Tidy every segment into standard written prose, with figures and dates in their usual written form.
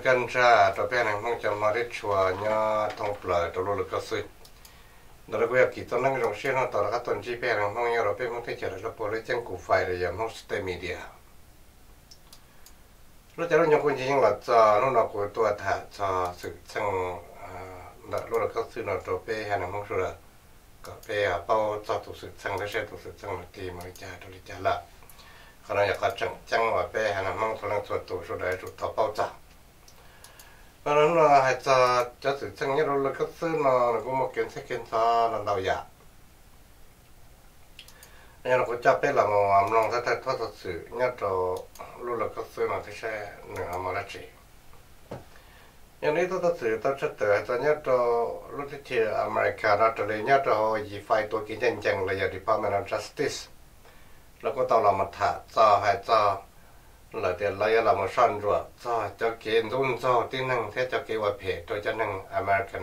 กันจ้าตัวเป็นห้องจะมาได้ชัวเนี่ยทองเปลือยตัวรู้ลึกก็สุดเราก็อยากกินตอนนั้นก็ต้องเชื่อนะตอนนั้นตอนที่เป็นห้องเนี่ยเราเป็นห้องที่จะเราพอได้แจ้งกูไฟเลยอย่างห้องสเตมีเดียเราจะรู้อย่างคนจริงเราจะรู้เรากูตัวถ่ายจะสื่อช่างเรารู้ลึกก็สุดเราตัวเป็นห้องสุดก็เป็นเป้าจะตัวสื่อช่างได้ใช้ตัวสื่อช่างตีมาจ่าตัวจ่าละขณะอยากจังว่าเป็นห้องตัวนั้นตัวสุดได้จุดต่อเป้าจ่าเพราะนั้นเราให้จะสื่อช่างเนี่ยเราก็ซื้อมาเราก็มาเก็บเก็บซาเราอยากเนี่ยเราก็จะเป็นเราลองถ้าสื่อเนี่ยเราก็ซื้อมาที่ใช้หนึ่งมาละจีอย่างนี้ถ้าสื่อต้องเชื่อแต่เนี่ยเราที่ที่อเมริกาเราจะเลยเนี่ยเรายีไฟตัวกินจังเลยอย่าง Department of Justice แล้วก็ต้องเรามาถ่ายจะให้จะเราเดี๋ยวเราจะมาสอนด้วยจะเกี่ยนรุ่นที่นั่งที่จะเกี่ยวกับเพจโดยจะนั่ง American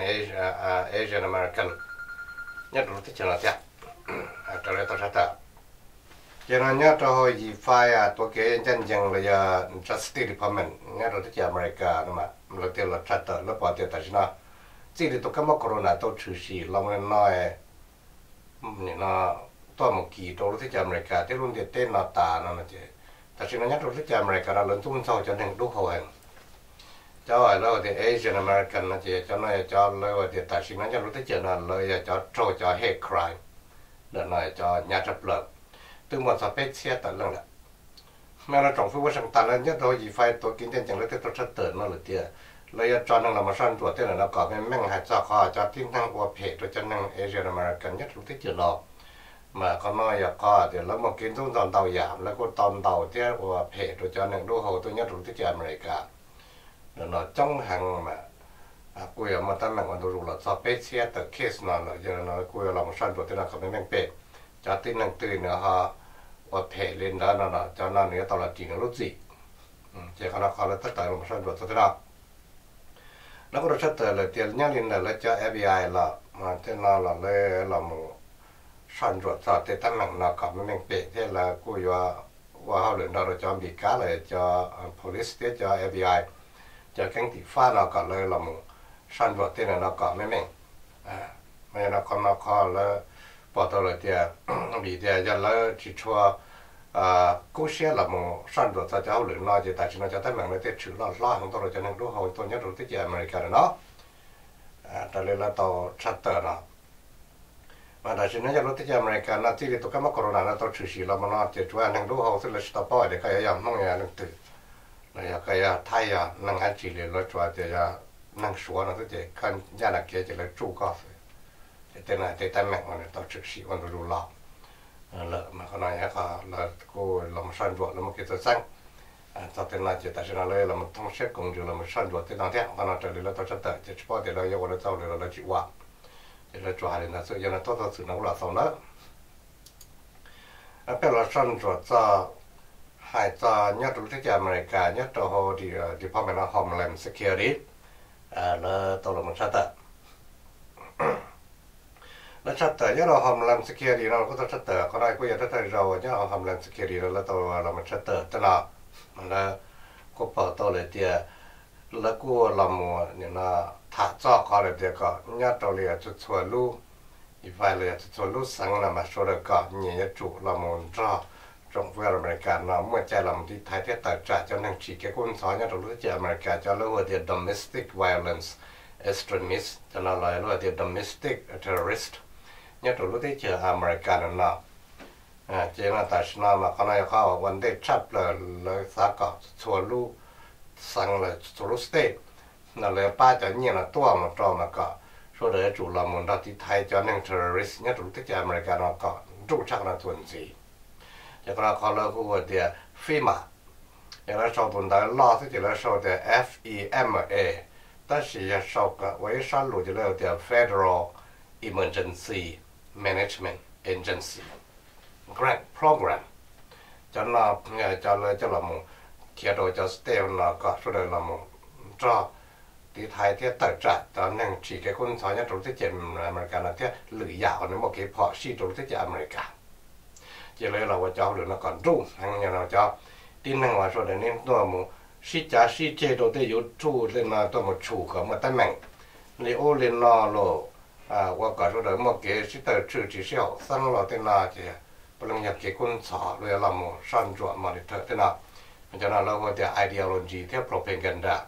Asian American เนี่ยรู้ที่จะเราจะจะเลยต้องใช้แต่อย่างนั้นเนี่ยเรายีไฟตัวเกี่ยนจังเลยอย่าง Justice Department เนี่ยเราที่จะอเมริกานะมาเราเดี๋ยวเราใช้แต่แล้วพอเดี๋ยวแต่ชนะที่ที่ตัวก็มาโควิดตัวชื่อสีเราไม่น้อยเนี่ยนะตัวมุกี้ตัวรู้ที่จะอเมริกาที่รุ่นเดียเต้นหน้าตานั่นนะเจ้แต่สิ่งนั้นเราที่จะอเมริกาเราเริ่มทุ่มเทจะหนึ่งดูเขาเองเจ้าเราที่ Asian American นะเจ้าเจ้าน้อยเจ้าเลยว่าที่แต่สิ่งนั้นเราที่จะนั่นเลยเจ้าโจเจ้า hate crime เดินหน่อยเจ้าญาติเปลือกถึงหมดสเปคเสียแต่เรื่องละแม้เราจงพูดว่าสังตาแล้วเนี่ยเราหยิบไฟตัวกินเด่นจังเลยที่ตัวชัดเตือนนั่นหรือเตี้ยเลยจอนั่งเรามาสร้างตัวเตี้ยเราก็ไม่แม่งหายจากข้อจากที่นั่งว่าเพจตัวจะนั่ง Asian American เนี่ยรู้ที่จะรอมาก็น้อยก็เดี๋ยวแล้วมากินทุ่งตอนเตาหยาบแล้วก็ตอนเตาเที่ยวว่าเพจตัวจะหนึ่งดูเขาตัวนี้รู้ที่จะอเมริกาเดี๋ยวเราจ้องหังมากูอยากมาตั้งหลังวันดูเราสอบเป๊ะเชียแต่เคสนั่นเลยอย่างเรากูอยากเรามาสร้างตัวที่นั่นเขาไม่แม่งเป๊ะจะที่นั่งตื่นเนาะฮะว่าเพจเล่นได้นั่นนะจะนั่นเนี่ยตลอดจริงรู้สิเจ้าคณะเขาเลยตั้งใจเรามาสร้างตัวที่นั่นแล้วก็เราชัดเจนเลยเดี๋ยวนี้ลินเลยจะ FBI ละมาที่นั่นเราเลยเราสอนรวดสอดที่ตั้งหลังเรากับไม่แม่งเป๊ะที่เรากูว่าเขาเรื่องเราจะมีการเลยจะ police ที่จะ FBI จะแข่งตีฟ้าเราก็เลยเราสอนรวดที่เราก็ไม่แม่งไม่เราคนเราก็เลยพอตัวเลยที่มีที่จะเลยที่ชัวกูเชื่อเราสอนรวดจะเอาเรื่องเราจะแต่ฉันจะตั้งหลังเลยที่ชื่อเราล้อของตัวเราจะนั่งดูเขาตัวนี้รู้ที่จะอเมริกาเนาะแต่เลยเราต่อชัดเจนเนาะมาแต่ฉันจะรู้ที่จะอเมริกานะที่ตัวก็มาโควิดนะตัวชื่อสีเรามันน่าจะช่วยนั่งดูเขาสุดเลยสต๊อปไปเด็กใครยังมองอย่างนึกตื่นเลยใครไทยนั่งอันจีเลยเราช่วยจะนั่งสวนนะที่จะกันยานักเกจะเลยจู่ก็แต่น่ะแต่แม่งมันตัวชื่อสีมันรู้เราเลยมาขนาดนี้ก็เราก็เรามาสั่นตัวเรามาเกิดสั่งตอนนั้นจะแต่ฉันเลยเรามาท่องเช็คกงจูเรามาสั่นตัวที่นั่นเท่าขนาดนี้เราต้องจะแต่จะเฉพาะเดี๋ยวเราอยากเราเจ้าเลยเราจีว่าเราจวาเลยนะส่วนใหญ่ตัวสื่อนักเราสองนะเป็นเราสั่นตัวจะให้จะเนี่ยตัวที่จะอเมริกาเนี่ยตัวเขาที่ Department of Homeland Security แล้วตัวเรามันชัดแต่แล้วชัดแต่เนี่ยเรา Homeland Security เราก็ต้องชัดแต่ก็ได้ก็อย่างที่เราเนี่ย Homeland Security แล้วตัวเรามันชัดแต่ตลอดแล้วก็พอตัวเลยที่แล้วก็เราเนี่ยนะถ้าเจาะเขาเลยเดี๋ยวก็เนี่ยตัวเลยจะช่วยลูกอีกฝ่ายเลยจะช่วยลูกสังนะมาช่วยเลยก็เนี่ยจุเราจ้าจงเพื่ออเมริกันเราเมื่อใจเราที่ไทยที่ตัดจ่าจะนั่งฉีกกุ้งสอนเนี่ยเรารู้ที่อเมริกาจะเรียกว่า domestic violence extremist จะเราเรียกว่า domestic terrorist เนี่ยเรารู้ที่อเมริกันนะเจ้าหน้าที่นั่นมาเขาเนี่ยเขาวันเด็กชัดเลยสักก็ช่วยลูกสังเลยช่วยลูกสเตทนั่นเลยป้าจะเนี่ยนะตัวมันตัวมันก็ช่วยเลยจุเราเหมือนเราที่ไทยจะนั่ง terrorist เนี่ยเรารู้ที่อเมริกันเราก็รู้ชักนะทุนจีอย่างเราเขาเรียกว่าเดียฟีมาอย่างเราชอบตัวนั้นล่อที่จะเราชอบเดีย FEMA แต่สิ่งชอบก็ไว้สอนรู้จะเรียกเดีย Federal Emergency Management Agency Grant Program จะเราเนี่ยจะเลยจะเราเขียนโดยจะสเตลเราก็ช่วยเราจ้าที่ไทยที่ตัดจัดตอนนั่งฉีกคนสอนเนี่ยตรงที่จะอเมริกันนะที่หรือยาวเนี่ยโอเคพอชีตรงที่จะอเมริกาจะเลยเราว่าเจ้าหรือเราก่อนรุ่งทั้งอย่างเราเจ้าที่นั่งว่าส่วนนี้ตัว sĩ cha sĩ chế độ để yếu chủ lên là tôi một chủ có một tấm mệnh li ô lên nó lo và cả số đó một cái sĩ tử trừ chỉ xíu sang lo tên là chỉ bây giờ nhập cái quân xã rồi làm một sản xuất mà để thợ tên là cho nên là có cái ideology theo propaganda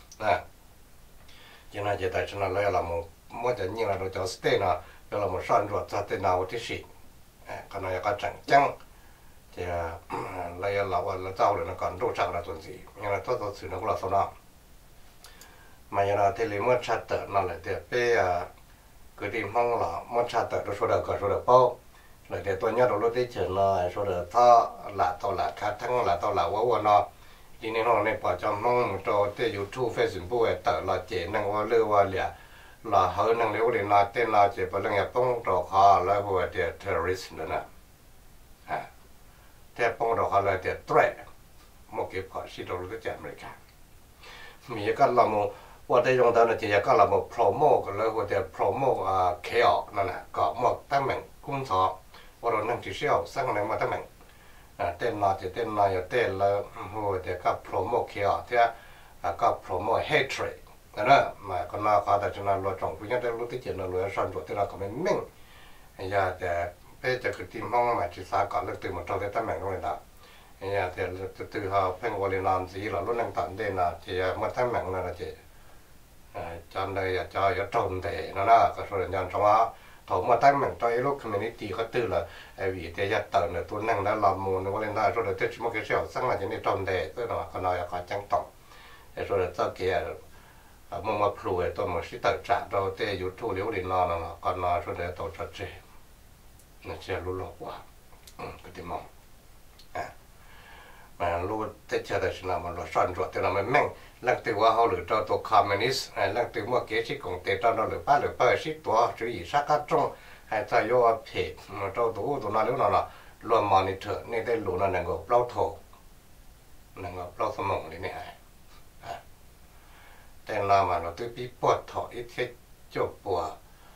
cho nên chỉ tại cho nên là một cái như là nó cho stay là là một sản xuất cho tên nào thì xí cái này có chẳng chăng thì là là giàu rồi nó còn đô chẳng là tuần gì nhưng mà tôi xử nó cũng là số nào mà như là thì lấy một chặt tờ nó lại thì bây cứ đi mong là một chặt tờ nó số được có số được bao lại thì tôi nhớ lúc đấy chuyện nó số được thọ là tao là khá thăng là tao là quá nó đi nên họ này bỏ cho mong cho cái YouTube Facebook tờ là chế năng qua lưu qua liền là hơn năng liễu điện là tên là chế bảo là nhập tông đồ họ là vừa thì terrorist nữa nè theo phong đồ họ là thì threat một cái họ sĩ đồ lúc đấy America mình cái là mộtว่าได้用到呢，就ก็เราบอก promote แล้วว่าจะ promote chaos นั่นแหละก็หมดตั้งแม่งกุ้งสอว่าเรานั่งที่เชี่ยวสร้างอะไรมาตั้งแม่งเต้นนอจะเต้นนออย่าเต้นแล้วว่าจะก็ promote chaos ที่ก็ promote hatred นั่นแหละมาก็น่าเขาแต่ฉะนั้นเราจงพิจารณารู้ที่เจนเราสอนตัวที่เราก็ไม่มิ่งอย่าจะไปจะคือทีมห้องมาศึกษาก่อนเรื่องตื่นมาเราได้ตั้งแม่งตรงนี้นะอย่าจะตื่นเขาเพ่งวอลเลนานสีเราลุ้นนั่งตันเด่นนะจะมาตั้งแม่งนั่นนะจะcho nên cho trộn để nó là cái số lượng trong đó thầu mà tay mình cho lúc community có từ là vì thế giờ tận là tuần năng đã làm mù nó lên là rồi là một cái sẹo sang là cho nên trộn để tức là cái này có trắng tổng rồi là cho kia mà plui tôi mà sĩ tự trả đâu thế YouTube liễu điện nó còn nó rồi để tổ chức chế nó sẽ lú lọ quá cái gì mong mà lú thế chờ được là mà nó soạn ruột thì là mình mang lăng từ qua họ lựa cho tổ communist lăng từ mua kế sĩ công tế cho nó lựa ba sĩ tổ chữ ý sát các trong hay cho vô phê mà cho tổ nó nếu nó là luôn monitor nên đây lũ nó năng够bao thổ năng够bao sâm mộng đấy này tên là mà nó tự bị bớt thọ ít cái chỗ bùa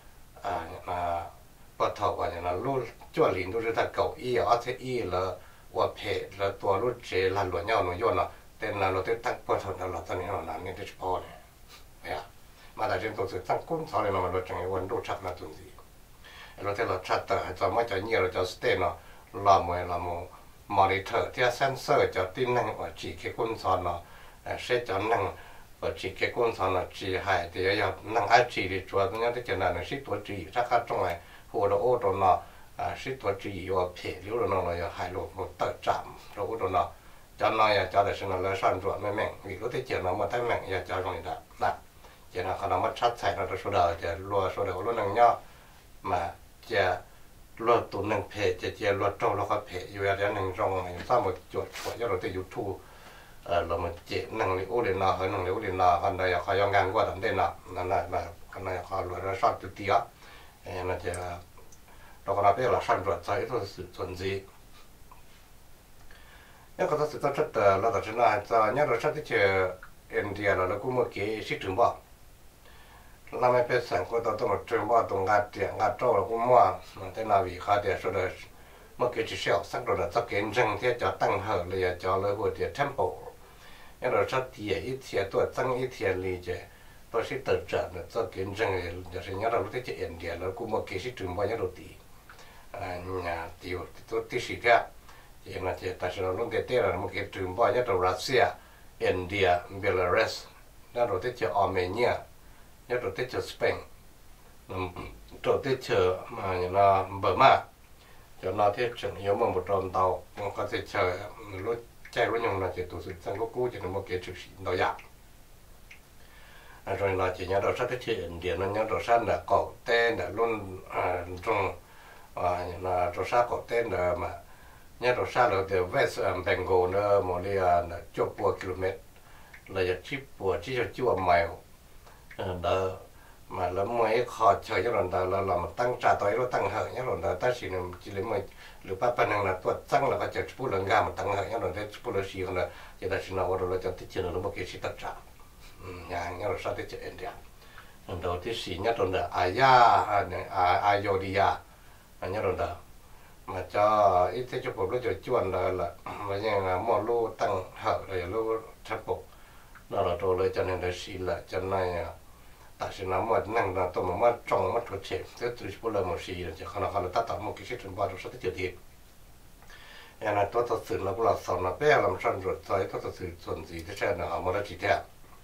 bớt thọ và nhà nó luôn cho liền tôi rất là cầu ý ở thế ý làว่าเพจแล้วตัวรุ่นเจลันหลวงเงาหนุ่ยย้อนเต้นเราเต้นตั้งปวดหัวเราตอนนี้เราหนาเนี่ยจะพอเลยเนี่ยมาแต่เช่นตัวสื่อตั้งกุ้งสอนเลยเราเราจังวันรู้ชัดมาจุนสีเราเต้นเราชัดแต่จะไม่จะเงียเราจะสเตนเรามอนิเตอร์ที่เซนเซอร์จะติ้งนั่งว่าจีเกี่ยวกุ้งสอนเสร็จจะนั่งว่าจีเกี่ยวกุ้งสอนจีหายแต่ยังนั่งไอจีดีชัวร์ตรงนี้ที่จะนั่งสิตัวจีถ้าข้าตรงไหนหัวเราโอ้ตัวน่ะsĩ tổ chỉ vào phê liu rồi nó là hai lô một tờ chạm rồi nó cho nó ya cho để xem là sản xuất mấy mảng vì có thể chuyện nó mà thấy mảng ya cho rồi đã chỉ là khi nào mất sát chạy nó số đời chỉ lúa số đời lúa năng nhau mà chỉ lúa tụ năng phê chỉ lúa trâu nó có phêอยู่อย่างnăng rong này sao một chuột chuột cho rồi tới YouTube là một chỉ năng liu để nó hơn năng liu để nó còn đây họ yang ngang qua tầm đây nó là mà cái này họ lúa nó sát từ tía nó chỉเราก็นับเป็นหลักsản xuất sai thôi sự chuẩn gì nhưng có sự thật là thật là cho nhớ là sát cái India là cũng một cái sự trường bảo làm mấy cái sản của tôi một trường bảo tôi ngắt trâu là cũng mua thế nào vì khai để số đời một cái chỉ sẹo sắc rồi là cho kiến rừng thế cho tăng hở là cho lỡ của địa temple nhưng là sát thì ít thì tôi tăng ít thì lì chứ tôi sẽ tự trợ là cho kiến rừng để sẽ nhớ là lúc cái India là cũng một cái sự trường bảo nhớ đầu tiên nhà tiêu tôi tí sĩ cả thì là chỉ tại sao nó cái tên là một cái trường bao nhiêu đầu Russia, India, Belarus, nó rồi tới chợ Armenia, nó rồi tới chợ Spain, rồi tới chợ mà là Burma, cho nó tới chợ nhiều mà một tròn tàu, nó có thể chợ lúc chạy lúc nhung là chỉ tổ chức sang lúc cũ chỉ là một cái trực sĩ đào dạng, rồi là chỉ nhớ đầu sát tới chợ India, nó nhớ đầu sát là cổ tên là luôn trong là rồi sao có tên là mà nhớ rồi sao là từ West Bengal nó một đi là chục km là chip của chỉ cho chua mèo đó mà là mấy khó chơi cho rồi là làm tăng trả tới nó tăng hở nhớ rồi ta chỉ lấy mấy lửa ba năng là tuột tăng là có chụp bút lần gà mà tăng hở nhớ rồi đấy bút lần xì là chỉ ta chỉ nói rồi cho tích chữ nó một cái gì tất cả nhà nhớ rồi sao tích chữ India đầu tích xì nhớ rồi là Ayodhya nhớ rồi đó mà cho ít thế cho bộ nó cho chuồn là mà như là mua lô tăng hở rồi lô tháp bộ nó là trâu lấy cho nên là xí là cho nên tại sao nó mà năng là tôi mà trong mà thuộc chế thế tôi chỉ là một xí là chỉ khả năng ta tạo một cái sự bao rồi sẽ tới chuyện em là tôi thật sự là cũng là sau nó bé làm sao rồi tôi thật sự chuẩn gì thế sao nó mà nó chỉ thế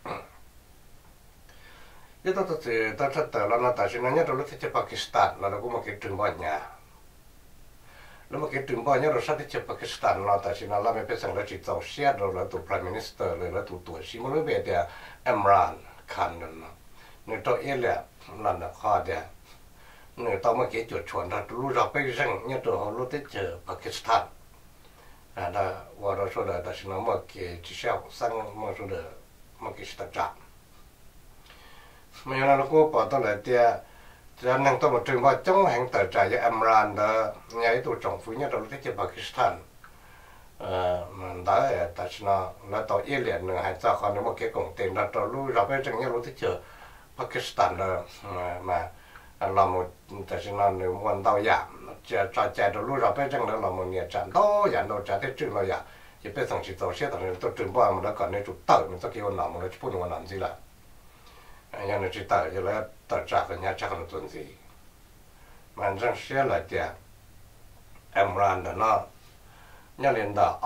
cái tôi thật sự tôi thật sự là nó tại sao nó nhớ rồi lúc tới Pakistan là nó cũng một cái trường bao nhà lúc mà cái trường bao nhiêu rồi sát tới Pakistan nó tại sao nó làm cái sang là chỉ tàu xe rồi là tụ Prime Minister rồi là tụ tuổi xí mà lúc bây giờ Imran Khan nó người tôi yêu là nó khó đấy người tao mà cái chuyện chuẩn là lúc ra bây giờ nhớ rồi họ lúc tới Pakistan đó và đó số là tại sao nó mà cái chỉ sao sang mà số là mà cái sự trả mà nó cũng bảo tôi là thì cho nên tôi một trường hợp trong hàng tờ trả cho Imran đó nhà tôi trồng phú nhất rồi tới Pakistan mà đó tại sao nó tàu yêu liền nữa hay sao còn một cái công tiền là tàu lui ra bên trong nhà lúc tới Pakistan đó mà là một tại sao nó muốn tàu giảm cho chạy rồi lui ra bên trong đó là một nhà trạm đó giảm đâu trả tới trường rồi giảm chỉ biết rằng chỉ tàu xe thằng tôi trường bao mà nó còn nên chụp tàu mình sẽ kêu nó mà nó chụp nó làm gì là nhà nó chỉ tàu cho là tàu trả cái nhà trả nó tuần gì mà rằng xe là tiền Imran đó nó nhà liền đó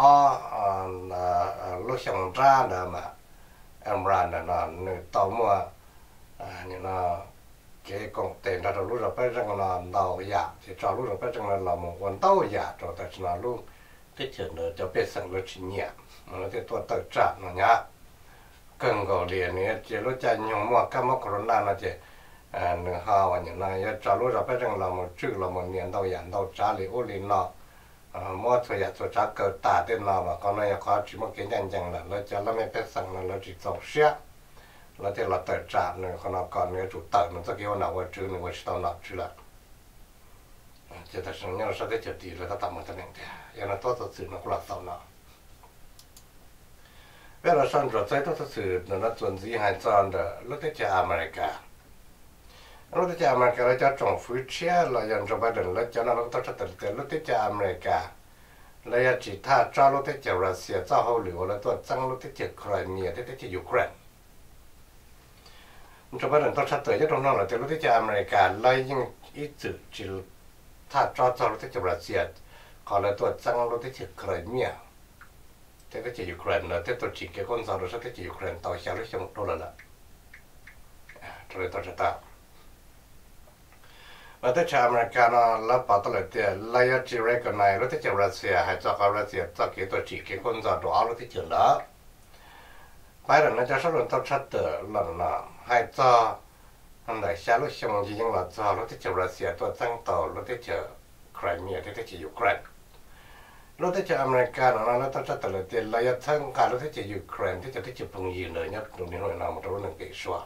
lúc xong ra đó mà Imran đó nó tàu mua như nó cái công tiền đó lúc rồi phải rằng là tàu giả thì cho lúc rồi phải rằng là một con tàu giả rồi tại sao lúc cái chuyện đó cho biết rằng là chỉ nhẹ mà nó thì tôi tự trả nó nhá cần gọi liền này chỉ lúc chạy nhiều mua cái mốc corona nó chỉ nửa hao và những này cho lúc rồi phải rằng là một chữ là một年到养到家里屋里nó mua thuê nhà thuê trả cơ tả tên nào mà con này có chỉ một cái nhận rằng là nó cho nó mới biết rằng là nó chỉ tàu xe là thế là tự trả nữa còn nó còn nữa chủ tàu nó sẽ kêu nào vào chữ nữa vào tàu nào chữ là chỉ là xong nhau sau cái chuyện gì là ta tạm một cái này thế là tốt thật sự nó cũng là tàu nào bây giờ xong rồi tới tốt thật sự nó chuẩn gì hay sao đó lúc tới cho America lúc tới cho America là cho trồng phú chia là dành cho Biden là cho nó lúc tới cho lúc tới cho America là chỉ tha cho lúc tới cho Russia cho hậu liệu là tôi tăng lúc tới cho Crimea tới cho Ukraine cho Biden tôi sắp tới cho nó là từ lúc tới cho America lấy những ý tưởng chỉ tha cho lúc tới cho Russia còn là tôi tăng lúc tới cho Crimea tới cho Ukraine là tới tôi chỉ cái con dao rồi tới cho Ukraine tàu xe lúc xong đô la rồi tôi sẽ tạo và tới cho America nó là bảo tôi là tiền lấy chỉ cái này lúc tới cho Russia hay cho Russia cho cái tôi chỉ cái con dao đồ áo lúc tới cho đó bây giờ nó cho số lượng tao sát tới lần nào hay cho anh đại xa lúc xong thì những là cho lúc tới cho Russia tôi tăng tàu lúc tới cho Crimea tới cho Ukraine lúc tới cho America nó tao sát tới là tiền lấy thân cả lúc tới cho Ukraine tới cho phương diện nữa nhất trong những nơi nào mà tôi đang bị xóa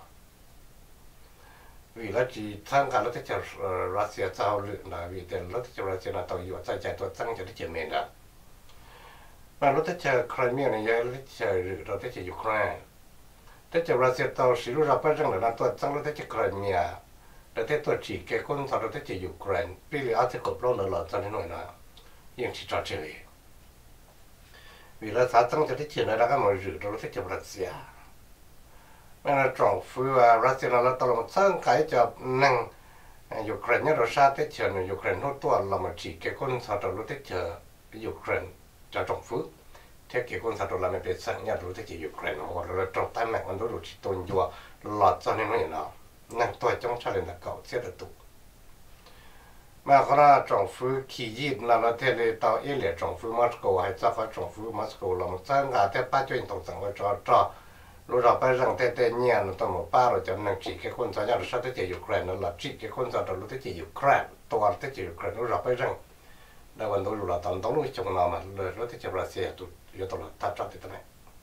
vì là chỉ thân cả lúc tới cho Russia cho là vì tiền lúc tới cho Russia là tàu yếu chạy tôi tăng cho tới cho miền đó mà lúc tới cho Crimea này giờ lúc tới cho Ukraine tới cho Russia tàu sử dụng rapid rằng là tôi tăng lúc tới cho Crimea để tới tôi chỉ cái con tàu tới cho Ukraine vì là ở cột lông là cho nên nói là những chỉ cho chơi vì là sao tăng cho tới chuyện này là cái mà rửa rồi tới cho Russia mà là trong phu Russia là tàu một sang cái cho năng Ukraine rồi sao tới cho Ukraine nó tua là một chỉ cái con tàu lúc tới cho Ukraine cho trong phu thế cái con sao làm việc sang nhà rồi thế chỉ Ukraine hoặc là trong tay mẹ con đối chỉ tôn vua lọt cho nên nó nào năng tôi trong cha lên là cậu sẽ được tụ mà có là trong phu kỳ dị là thế là tàu yêu lệ trong phu Moscow hay sao phải trong phu Moscow là một sang cả thế ba chuyện tổng sản với cho lúc đó phải rằng thế nhà nó tao một ba rồi cho nên chỉ cái con sao nhà rồi sao thế chỉ Ukraine là chỉ cái con sao rồi thế chỉ Ukraine toàn thế chỉ Ukraine lúc đó phải rằng đã vẫn đối là tao tao lúc trong nào mà rồi thế chỉ Russia tụ yếu tố là ta cho thế này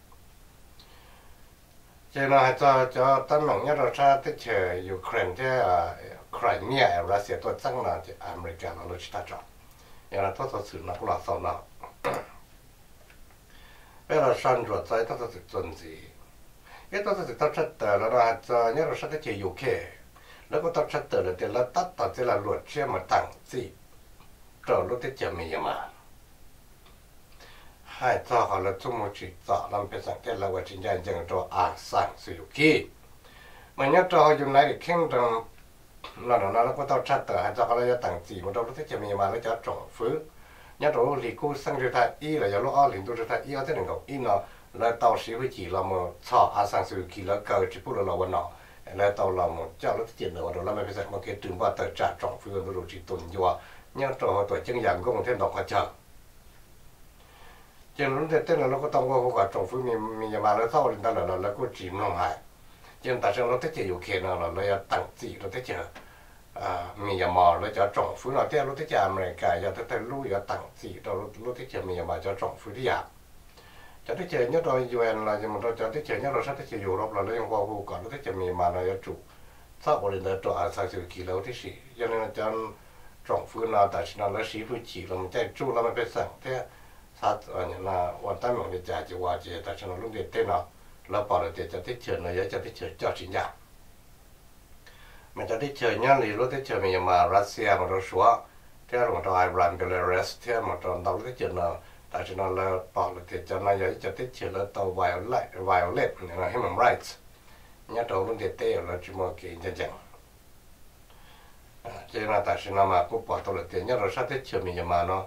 cho nên cho tấm lòng nhất là cha tới chờ Ukraine thế Crimea Russia tôi tăng là America nó chỉ ta cho nhưng là tôi sự nó cũng là sau nào bây giờ sang rồi tới tôi sự chuẩn gì cái tôi sự tôi chất là nó cho nhất là sang tới chờ UKแล้วก็ต้องชัดเจนเลยแล้วตัดต่อที่เราหลุดเชื่อมาตั้งสิเรารู้ที่จะมีมาห hai cho họ là chung một chỉ cho làm bên sang cái làว่าจริงจังcho à sang sử dụng kia mà nhớ cho họ dùng này khen rằng nó có tao chặt tới hai cho họ là tặng gì một đâu lúc thế mình mà lấy cho trồng phứ nhớ cho lì cô sang cho thay y là giờ lúc ở liền tôi cho thay y ở thế này ngọc y nó là tao sĩ với chỉ là một cho à sang sử dụng kia là cờ chỉ bút là vấn nọ là tao là một cho lúc thế nữa rồi làm bên sang một cái trường ba tờ trả trồng phứ rồi chỉ tuần vô nhớ cho họ tuổi chân dạng công thêm đọc họ chờ cho nên lúc thế là nó có tao có cả trồng phứ mình mà nó sau thì ta là có chìm lòng hại cho nên ta sẽ nó thích chơi nhiều khi nào là nó tặng gì nó thích chơi mình mà nó cho trồng phứ nó theo nó thích chơi mình cái giờ tới lúc giờ tặng gì rồi nó thích chơi mình mà cho trồng phứ đi à cho thích chơi nhất rồi UN là nhưng mà nó cho thích chơi nhất rồi sao thích chơi Europe là nóยังqua vô còn nó thích chơi mình mà nó chủ sau rồi nó cho à sang sự kỳ lâu thích gì cho nên là cho trồng phứ nó tại sao nó sĩ phứ chỉ là mình chạy chủ là mình phải sang thế sao như làวันตั้งมันจะจะว่าจะแต่ฉันรู้เด็ดเต้นเนาะแล้วพอเราจะได้เชิญเราจะได้เชิญเจ้าชินยามันจะได้เชิญเนี่ยหรือรู้ได้เชิญมันมารัสเซียมาโรชัวที่เราต้องไอรันเบลารุสที่เราต้องได้เชิญเนาะแต่ฉันเราพอเราจะนายจะได้เชิญแล้วตัวไวโอเลตเนี่ยให้มันไรท์เนี่ยเรารู้เด็ดเต้เราจะมาเกี่ยงจังเจ้าหน้าแต่ฉันมาปุ๊บพอตัวเราเต้เนี่ยเราชอบได้เชิญมันมาเนาะ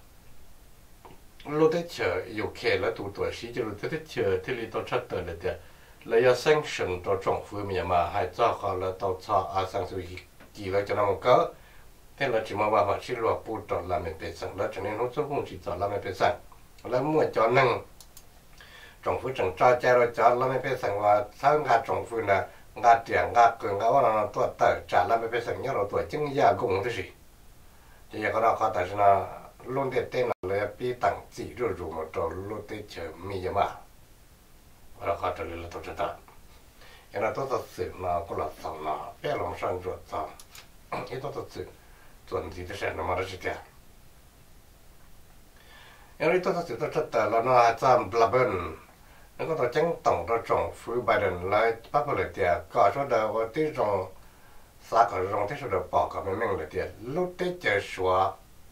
lúc đấy chờ yêu kể là tụ tuổi sĩ cho lúc đấy chờ thì lý tao chắc tới là thế là do sanction cho政府mình mà hay cho họ là tao cho à sang suy kỳ là cho nó một cái thế là chỉ mà bảo chỉ là phụ trợ làm mình bị sang là cho nên nó cũng chỉ cho làm mình bị sang là mua cho năng政府正照家了叫làm mình bị sang và sau cái政府呢ngã tiền ngã cường ngã vào nó tuổi tới trả làm mình bị sang nhớ là tuổi chứng gia công cái gì thì cái đó họ tại sao luôn để tên là bị tặng chỉ rồi mà cho luôn để chờ mi mà và họ cho là tôi cho ta cái nào tôi sự mà có là xong là bé lòng sang ruột xong cái tôi sự chuẩn gì thế nó mà nó chỉ thế cái này tôi sự tôi cho ta là nó chăm là bên nó có tôi chẳng tổng cho trồng phứ Biden lại bắt vào lại tiền có số đầu và tí trồng xã có trồng tí số đầu bỏ cả mấy mình lại tiền lúc để chờ xóa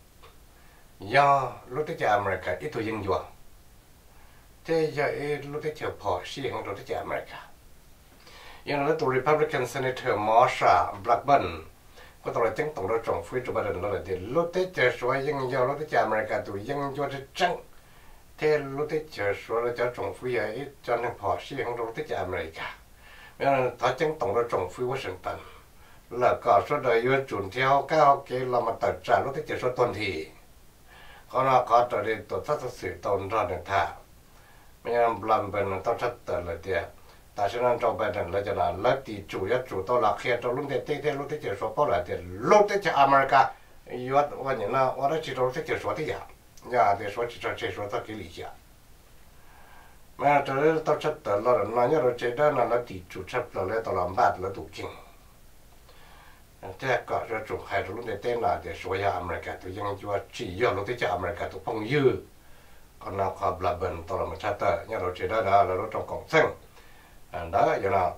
do lúc đấy America ít thôi dân dùa thế giờ lúc đấy bỏ xí không lúc đấy America nhưng là tụi Republican Senator Marsha Blackburn có tụi chính tổng thống trồng phi cho Biden là thì lúc đấy số dân do lúc đấy America tụi dân dùa rất trắng thế lúc đấy số là cho trồng phi ít cho nên bỏ xí không lúc đấy America nhưng là thằng chính tổng thống trồng phi Washington là có số đời yêu chuẩn theo cao cái là mà tài trả lúc đấy số tuần thì có nó có trở đi tổ chức sự tôn ra được thà mình làm bên tổ chức là tiền tại sao nó trong bên là cho là lấy tỷ chủ yếu chủ tôi là khi tôi lúc đấy thế lúc đấy chỉ số bao là tiền lúc đấy cho America yếuวันนี้นะวันนี้chỉ số chỉ số thế à nhà thì số chỉ số ta cái lý giải mà trở đi tổ chức là nó nhớ rồi chỉ đó là tỷ chủ chấp là lấy tao làm bát là đủ kinh thế có cho chủ hay lúc này tên là để số ya America tôiยังcho chỉ do lúcที่America tôi phong dư còn nào có là bên tôi là một cha tờ nhớ rồi chỉ đó là lúc trong cổng xanh đó giờ nào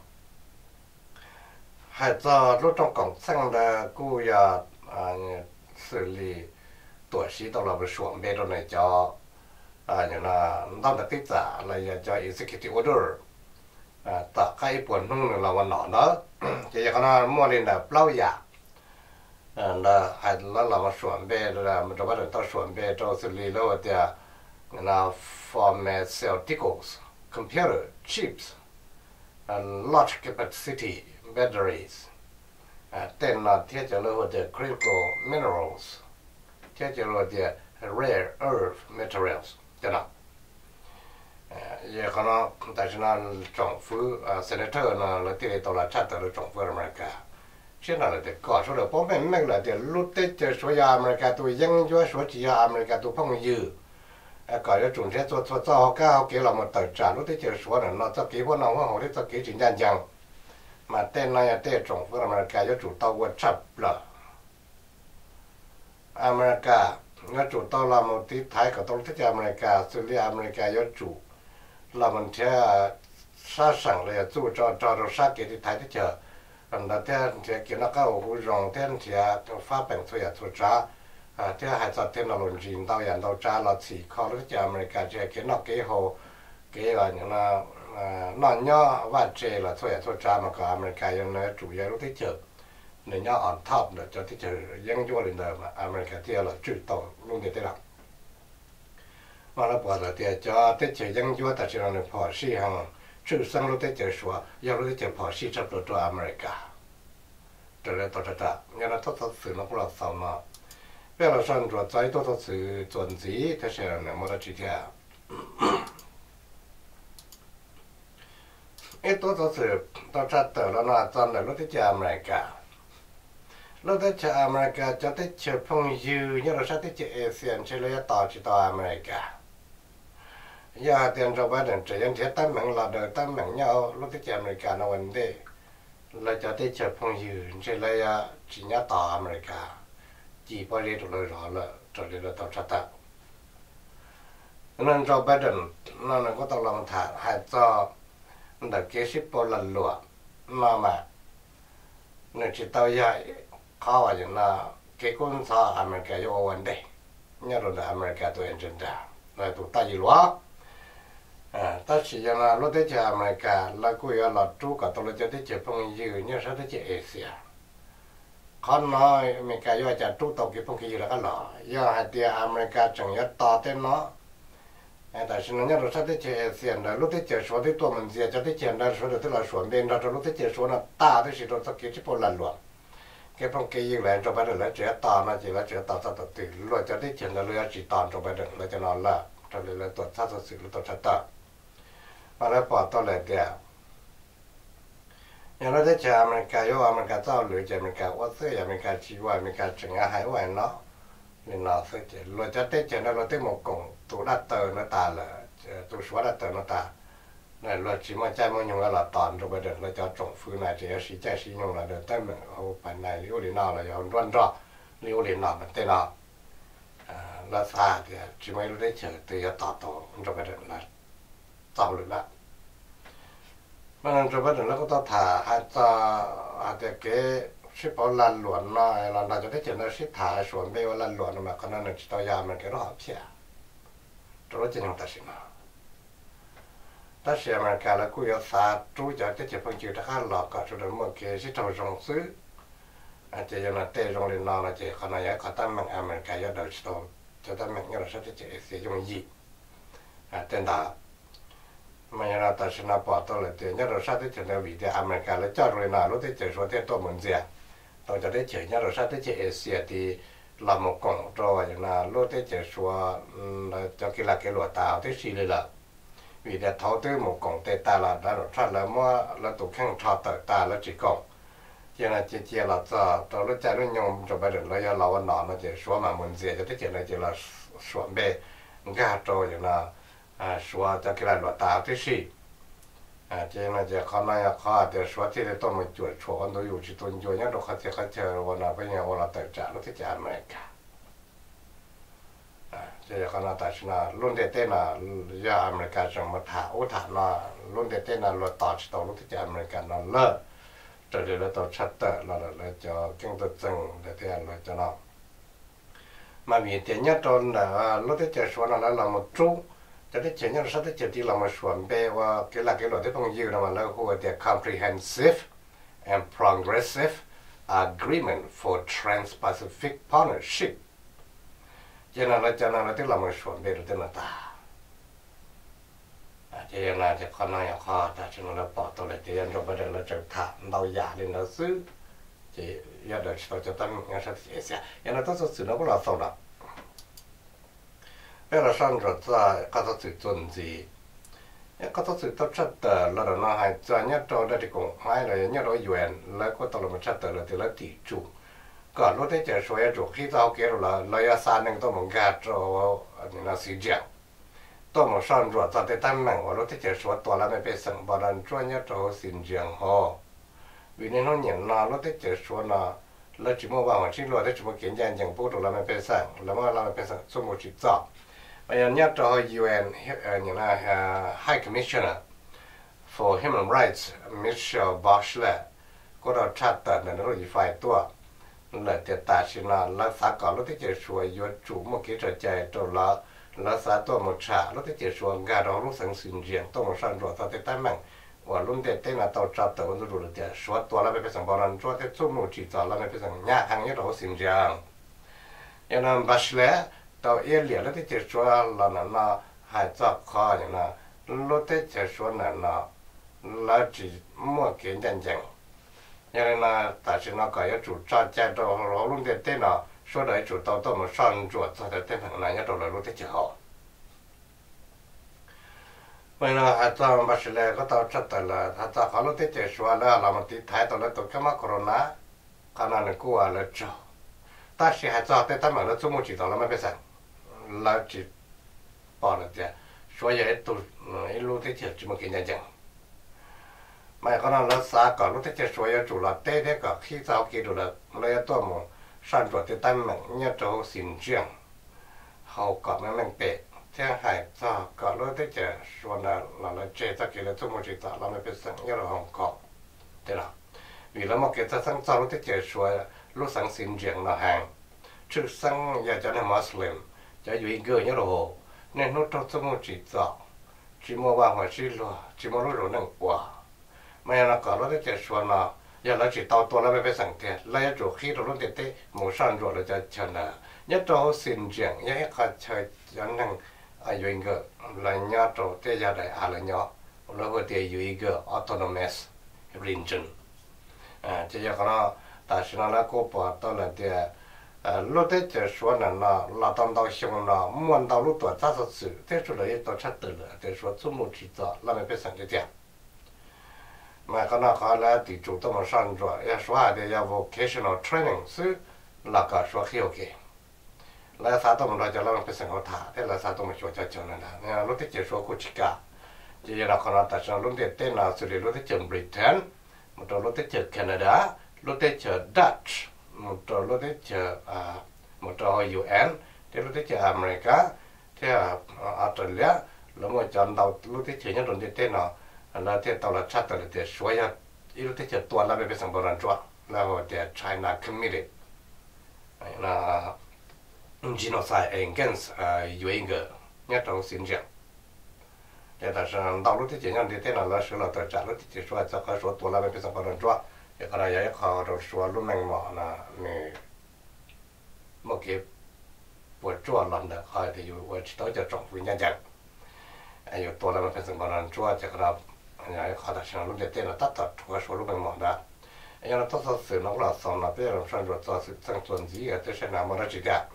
hay cho lúc trong cổng xanh là cô ya xử lý tuổi sĩ tôi là một số bên đó này cho như là đang được tích giả là cho executive order tất cả các buồn nông làวันnọ đó chỉ có nó mua lên là bao giờ là hay là làm chuẩn bị là mình cho bắt đầu tao chuẩn bị cho xử lý lâu thì là pharmaceuticals, computer chips, and large capacity batteries, tên là thiết cho lâu thì critical minerals, thiết cho lâu thì rare earth materials, thế nào giờ có nó tại sao政府senator là tỷ tao là chặt từ政府America trên là để có số lượng bom mình là để lúc tết cho số nhà America tôi dân cho số chỉ America tôi phong dư có cái chủ thế cho cao cái là một tờ trả lúc tết cho số là nó cho cái bọn nó họ để cho cái chính danh chẳng mà tên này là tên政府America cho chủ tàu qua chặt là America nó chủ tàu là một tí thái của tàu tết cho America xử lý America cho chủ là mình sẽ sa sẵn là chủ cho sa cái thì thái thế chờ còn là thế thì cái nó có hữu dụng thế thì phát bệnh thôi à thôi trả ที่หายจากเทคโนโลยีดาวยันดาวจ้าเราสี่ข้อรู้จักอเมริกาเจอเกี่ยนอกเกี่ยวเกี่ยวอย่างนั้นนอนย่อว่าเจเราช่วยช่วยจ้ามันก็อเมริกายังเนื้อจุยรู้ที่เจอเนื้อย่ออ่อนท็อปเนื้อจะที่เจอยังยั่วเลยเดิมอเมริกาที่เราจุดต่อลุงเดียได้หรอกมาแล้วบอกเราเดียจะที่เจอยังยั่วแต่ที่เราเนี่ยพอสี่ห้องชื่อสังรู้ที่เจอชัวยังรู้ที่เจอพอสี่จับตัวอเมริกาจะเลยตัวจะยังนั้นทดสื่อนักเราสาวมาเวลาฉันตรวจใจตัวสื่อจวนสีที่เชื่อเนี่ยมันจะจีเทียไอ้ตัวสื่อตัวชัดเตอร์แล้วนะตอนไหนรู้ที่จะอเมริการู้ที่จะอเมริกาจะที่จะพงยูเนี่ยเราชัดที่จะเอเชียนเชื่อเลยต่อจีต่ออเมริกาอย่าเตียนเราไปเดินจะยังเทียตั้งเหมือนเราเดินตั้งเหมือนเนี่ยรู้ที่จะอเมริกาในวันเดียเราจะที่จะพงยูเชื่อเลยจีเนี่ยต่ออเมริกาจีบริสุทธิ์เลยหรอละจะเรียนต่อชัดนั่นเราไปเดินนั่นก็ต้องลองถ่ายให้จอเด็กเกสิปลันลัวมามาเนี่ยจิตเอาใหญ่เขาว่าอย่างน่ะเกี่ยวกับสหอเมริกาอยู่วันเดียเนี่ยเราอเมริกาตัวเองจนได้เลยตัวตายอยู่วะแต่สิ่งนั้นเราได้จากอเมริกาแล้วก็ยังเราจูกับตัวเราจะได้จากพงยืนเนี่ยฉันได้จากเอเชียคนน้อยอเมริกาย่อยจะจูตกกี่พงยืนแล้วก็หล่อย่อให้เดียอเมริกาจังยัดต่อเต้นเนาะแต่ฉันเนี่ยเราได้จากเอเชียนะเราได้จากส่วนที่ตัวมันเสียจะได้จากนั้นส่วนที่เราส่วนเด่นเราได้จากส่วนนั้นตาได้สิเราสักกี่ที่พลันลัวแค่พงยืนแล้วจะไปเดินแล้วจะต่อนะจะแล้วจะต่อต่อตื่นเราจะได้จากนั้นเราจะต่อจะไปเดินเราจะนอนละจะเลยตัวท่าสื่อตัวชัดต่อมาแล้วปอดตัวเลยเดียวอย่างเราได้จากอเมริกาอยู่อเมริกาเจ้าหรือจากอเมริกาว่าเสื้ออเมริกาชีวะอเมริกาจังหายไหวเนาะนี่เนาะเสื้อเจเราจะได้จากนั้นเราได้หมกกงตัวดัตเตอร์นาตาเลยตัวชัวดัตเตอร์นาตาเนี่ยเราชิมใจมันยังเราตอนเราไปเดินเราจะจงฟื้นอะไรจะสีใจสียงเราเดินแต่เหมือนเอาไปในลิโอลินาเราอย่างร้อนร้อนลิโอลินามันเต้นเนาะเราซาเดียชิมเราได้เจอตัวต่อเราไปเดินเราต่อหรือละมันจะไปถึงแล้วก็ต้องถ่ายอาจจะเก๋ชิปเอาลันหลวนมาเราจะได้เจอในชิปถ่ายส่วนเบลลันหลวนมาขนาดนั้นตัวยามันก็รอบเพียตัวจริงตัดสินมาถ้าเสียมันการแล้วกูจะสาธุจะได้เจอพังจิตข้าหลอกก็สุดเมื่อเก๋ชิทำส่งซื้ออาจจะยังเตะโรงเรียนนอนอาจจะขณะนี้เขาตั้งมันอเมริกายอดดาวชิโตจะตั้งมันยังเราจะเจอเสียยังยี่เต้นดาไม่เราตัดสินปอตัวเลยเดี๋ยวเราชาติเจอในวิดีอเมริกาแล้วเจ้าเลยนะรู้ที่เจอส่วนที่ตัวเหมือนเสียเราจะได้เจอเนี่ยเราชาติเจอเอเชียที่ลำมกงตัวอย่างนั้นรู้ที่เจอส่วนจะกีฬาเกลัวตาที่สี่เลยละวิดีท้อที่มกงเตตาละแล้วชาติแล้วว่าเราถูกแข่งชอตตาแล้วจีกงอย่างนั้นเจียเราจะตัวรู้ใจรู้ยงจะไปเดินแล้วเราวันนอนเราจะส่วนมาเหมือนเสียจะได้เจอในเจอเราส่วนเบงาโตอย่างนั้นชัวจะกีฬาหลวตาที่สี่เจนจะเขาหน้าเขาเดี๋ยวชัวที่จะต้องมาจวดชัวตัวอยู่ที่ตัวอยู่เนี่ยเราเขาเจอวันนั้นเป็นยังวันเราแต่จ่าเราที่จะอเมริกาเจ้าเขาหน้าแต่ชนะรุ่นเต้นน่ะยาอเมริกาจังมาถ่าอุทาน่ะรุ่นเต้นน่ะเราต่อชิโตเราที่จะอเมริกานั่นเลิศจะเดี๋ยวเราต้องชัดเตอร์เราจะเก่งตัวจังเดี๋ยวเราจะนั่งมามีเตียนเนี่ยตอนเราที่จะชัวนั่นแล้วเรามาจุจะได้เจอเนี่ยเราได้เจอที่เรามาชวนไปว่าเกี่ยวกับเรื่องที่พงยืนมาแล้วหัวเดีย comprehensive and progressive agreement for trans-Pacific partnership เจนอะไรที่เรามาชวนไปเราจะน่าตาเจนอะไรจะคนน้อยข้อแต่ฉันเราปอดตัวเลยเจนเราไปเดินเราจะถามเราอยากเรียนเราซื้อเจยาเดินเราจะตั้งงานสักเสียอย่างนั้นต้องสื่อเราก็เราส่งเราเราสร้างรถจะก็ต้องสื่อจนจีก็ต้องสื่อต้องชัดเจนแล้วเราให้จะเนี่ยเราได้ที่กงให้เลยเนี่ยเราอยู่เองแล้วก็ต้องมาชัดเจนเลยที่เราติดจุก่อนเราได้เจอช่วยจุที่เราเกี่ยวเราระยะสั้นหนึ่งต้องมึงแก่เราอันนี้น่าสีเจียวต้องมาสร้างรถจะได้ตั้งหนังว่าเราได้เจอช่วยตัวเราไม่เป็นสังบารันช่วยเนี่ยเราสินเจียงฮอวินิจฉัยเนี่ยเราได้เจอช่วยนะแล้วจิมว่าวันที่เราได้จิมเขียนยันอย่างพูดเราไม่เป็นสังแล้วเมื่อเราไม่เป็นสังสมมติจิตจ่อวันนี้เราUN อย่างนั้น High Commissioner for Human Rights Michelle Bachelet ก็เราชัดแต่ในเรื่องฝ่ายตัว là tiệt ta xin là xã có lúc thì chơi xuôi vô chủ một cái trò chơi rồi là xã tôi một trả lúc thì chơi xuôi gà đó lúc sáng sinh riêng tôi một sáng rồi tôi tới tay mình và lúc để tên là tàu trap tàu nó rồi tiệt xuôi tôi là bây giờ bảo rằng cho tới số một chỉ cho là bây giờ nhà hàng như đó sinh riêng cho nên bắt lẽ tàu yên liền lúc thì chơi xuôi là nó hay cho khó như là lúc thì chơi xuôi là chỉ mua cái nhân dân cho nên là tại sao nó có cái chủ trương chạy đồ rồi luôn để tên nó số đấy chủ tàu tôi mà sang chuột cho tới tên thằng này nhất rồi lúc đấy chở họ vậy là hai tàu bắt xe có tàu chất là hai tàu họ lúc đấy chở số là làm một tí thái tàu là tàu cái mắc corona khả năng là cua là cho ta sẽ hai tàu tới tầm là số một chỉ tàu là mấy cái sản là chỉ bỏ được tiền số vậy tụ lúc đấy chở chỉ một cái nhà dân mà có nó xa có lúc thế chơi suy chủ là tê thế có khi sau khi được lấy tôi một sản xuất thì tay mình nhớ cho xin riêng hậu có mấy mình bể thế hay sao có lúc thế chơi suy là chơi ta kia là tôi một chỉ ta làm mấy sản nhớ là Hồng Kông thế nào vì là một cái ta sang sau lúc thế chơi suy lúc sang xin riêng là hàng trước sang giờ cho nên Muslim cho dù người nhớ là hồ nên nó cho tôi một chỉ mua vàng hoặc chỉ mua lúc rồi nâng quả mà nó có lúc đấy chơi xuân nó giờ nó chỉ tàu tua nó phải sang tiền lấy chỗ khi rồi lúc đấy tết một sản rồi là cho chân là nhất chỗ xin chuyện nhất cái chơi cho năng ở dưới cái là nhớ chỗ thế giờ đấy là nhớ nó có thể dưới cái autonomous region chỉ giờ nó tại sao nó có bỏ đó là thế lúc đấy chơi xuân nó là tàu tàu xong nó muốn tàu lúc tuổi ta sự thế chỗ đấy tàu chắc từ là thế số số một chỉ cho là phải sang tiền mà cái nó có là thì chủ động sản rồi, ya số hai thì ya vocational training, chứ là cả số khi ok, là sao tụi mình nói cho là mình phải sinh hoạt thà, thế là sao tụi mình cho nên là, lúcที่số của Chicago, chỉ là còn là tại sao lúcที่tên là xử lý lúcที่Britain, một chỗ lúcที่Canada, lúcที่Dutch, một chỗ lúcที่một chỗ UN, thế lúcที่America, thế Australia, lúc mà chọn đầu lúcที่nhất lúcที่tên là thế tao là chắc là thế số ya ít lúc thếตัวlà về sang bảo rằng chúa là họ thế China committed là genocide against Uyghur nhất trong xin riêng thế là rằng đầu lúc thế nhận thế là số là tự trả lúc thế số cho cái sốตัวlà về sang bảo rằng chúa thế còn là họ rồi số lúc mình mà là một cái bộ chúa làm được họ thìอยู่chỉ tới cho trọng với nhân dânอยู่ตัวlà về sang bảo rằng chúa chắc là nhà họ đã xem lúc đấy là tất cả số lúc mình mong đã, nhưng mà tất cả sự nó là xong là bây giờ sản xuất cho sự sinh tồn gì ở thế nào mà nó chỉ cả,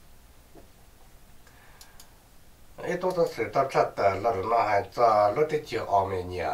ấy tất cả sự tất cả là nó hay cho lúc đấy chỉ Armenia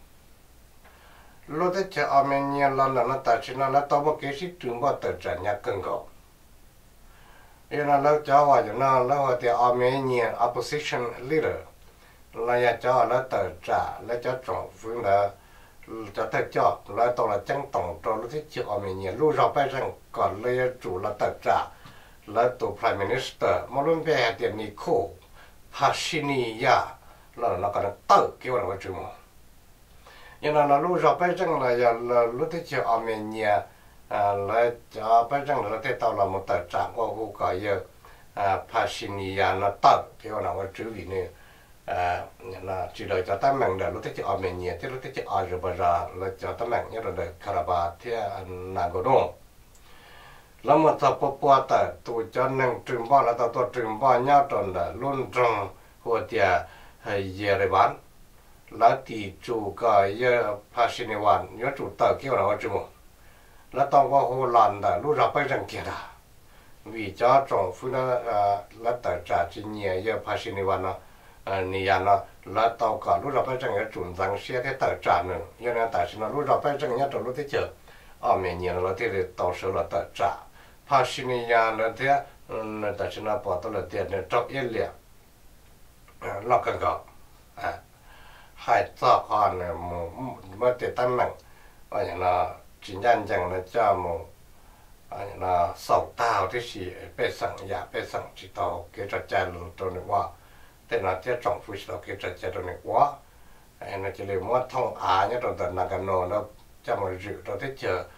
là nó tại sao nó tao một cái sự trường bảo tự trả nhà cứng gạo, ấy là lâu cho họ cho nó lâu thì Armenia opposition leader là nhà cho là tờ trả là cho trọng phương là cho tờ cho là tao là chân tổng cho lúc thích chịu ở mình lúc rồi phải rằng còn lấy chủ là tờ trả là tổ prime minister mà luôn về tiền Nikol Pashinyan là nó còn tờ kêu là cái chữ mà nhưng mà lúc rồi phải rằng là lúc thích chịu ở mình là cho phải rằng là thế tao là một tờ trả qua khu cái Pashinyan là tờ kêu là cái chữ gì nữa là chỉ đợi cho tấm mạng để lúc thích ở mình nhé, thì lúc thích ở rồi bây giờ là cho tấm mạng nhớ rồi để Karabakh thì Nagorno, là một tập bộ ta tụi cho nên trường bao là tụi trường bao nhau tròn là luôn trong hồ tiệt hay Yerevan, là thì chủ cái Pashinyan nhớ chủ tờ kêu là cái gì là tao qua Hồ Lan là lúc ra phải rằng kia đó, vì cho trong phu là tờ trả chỉ nhẹ Pashinyan nè nó là tàu cả lúc đó phải chẳng cái chuẩn rằng xe thế tàu trả nữa, cho nên tại sao nó lúc đó phải chẳng nhớ lúc thế chờ, ở miền nhiều là thế thì tàu số là tàu trả, Pashinyan là thế, tại sao nó bỏ tàu là tiền để trọc yên liệu, lo cần gạo, hai tàu con này mới để tăng nặng, và nhà nó chỉ nhận rằng là cho một là sầu tàu thế gì, bê sẵn chỉ tàu cái trò chơi là trò này qua thế là thế trong phu sĩ cái trò chơi này quá, nó chỉ là muốn thông nhớ rồi tận Nagano nó cho một rượu rồi thế chờ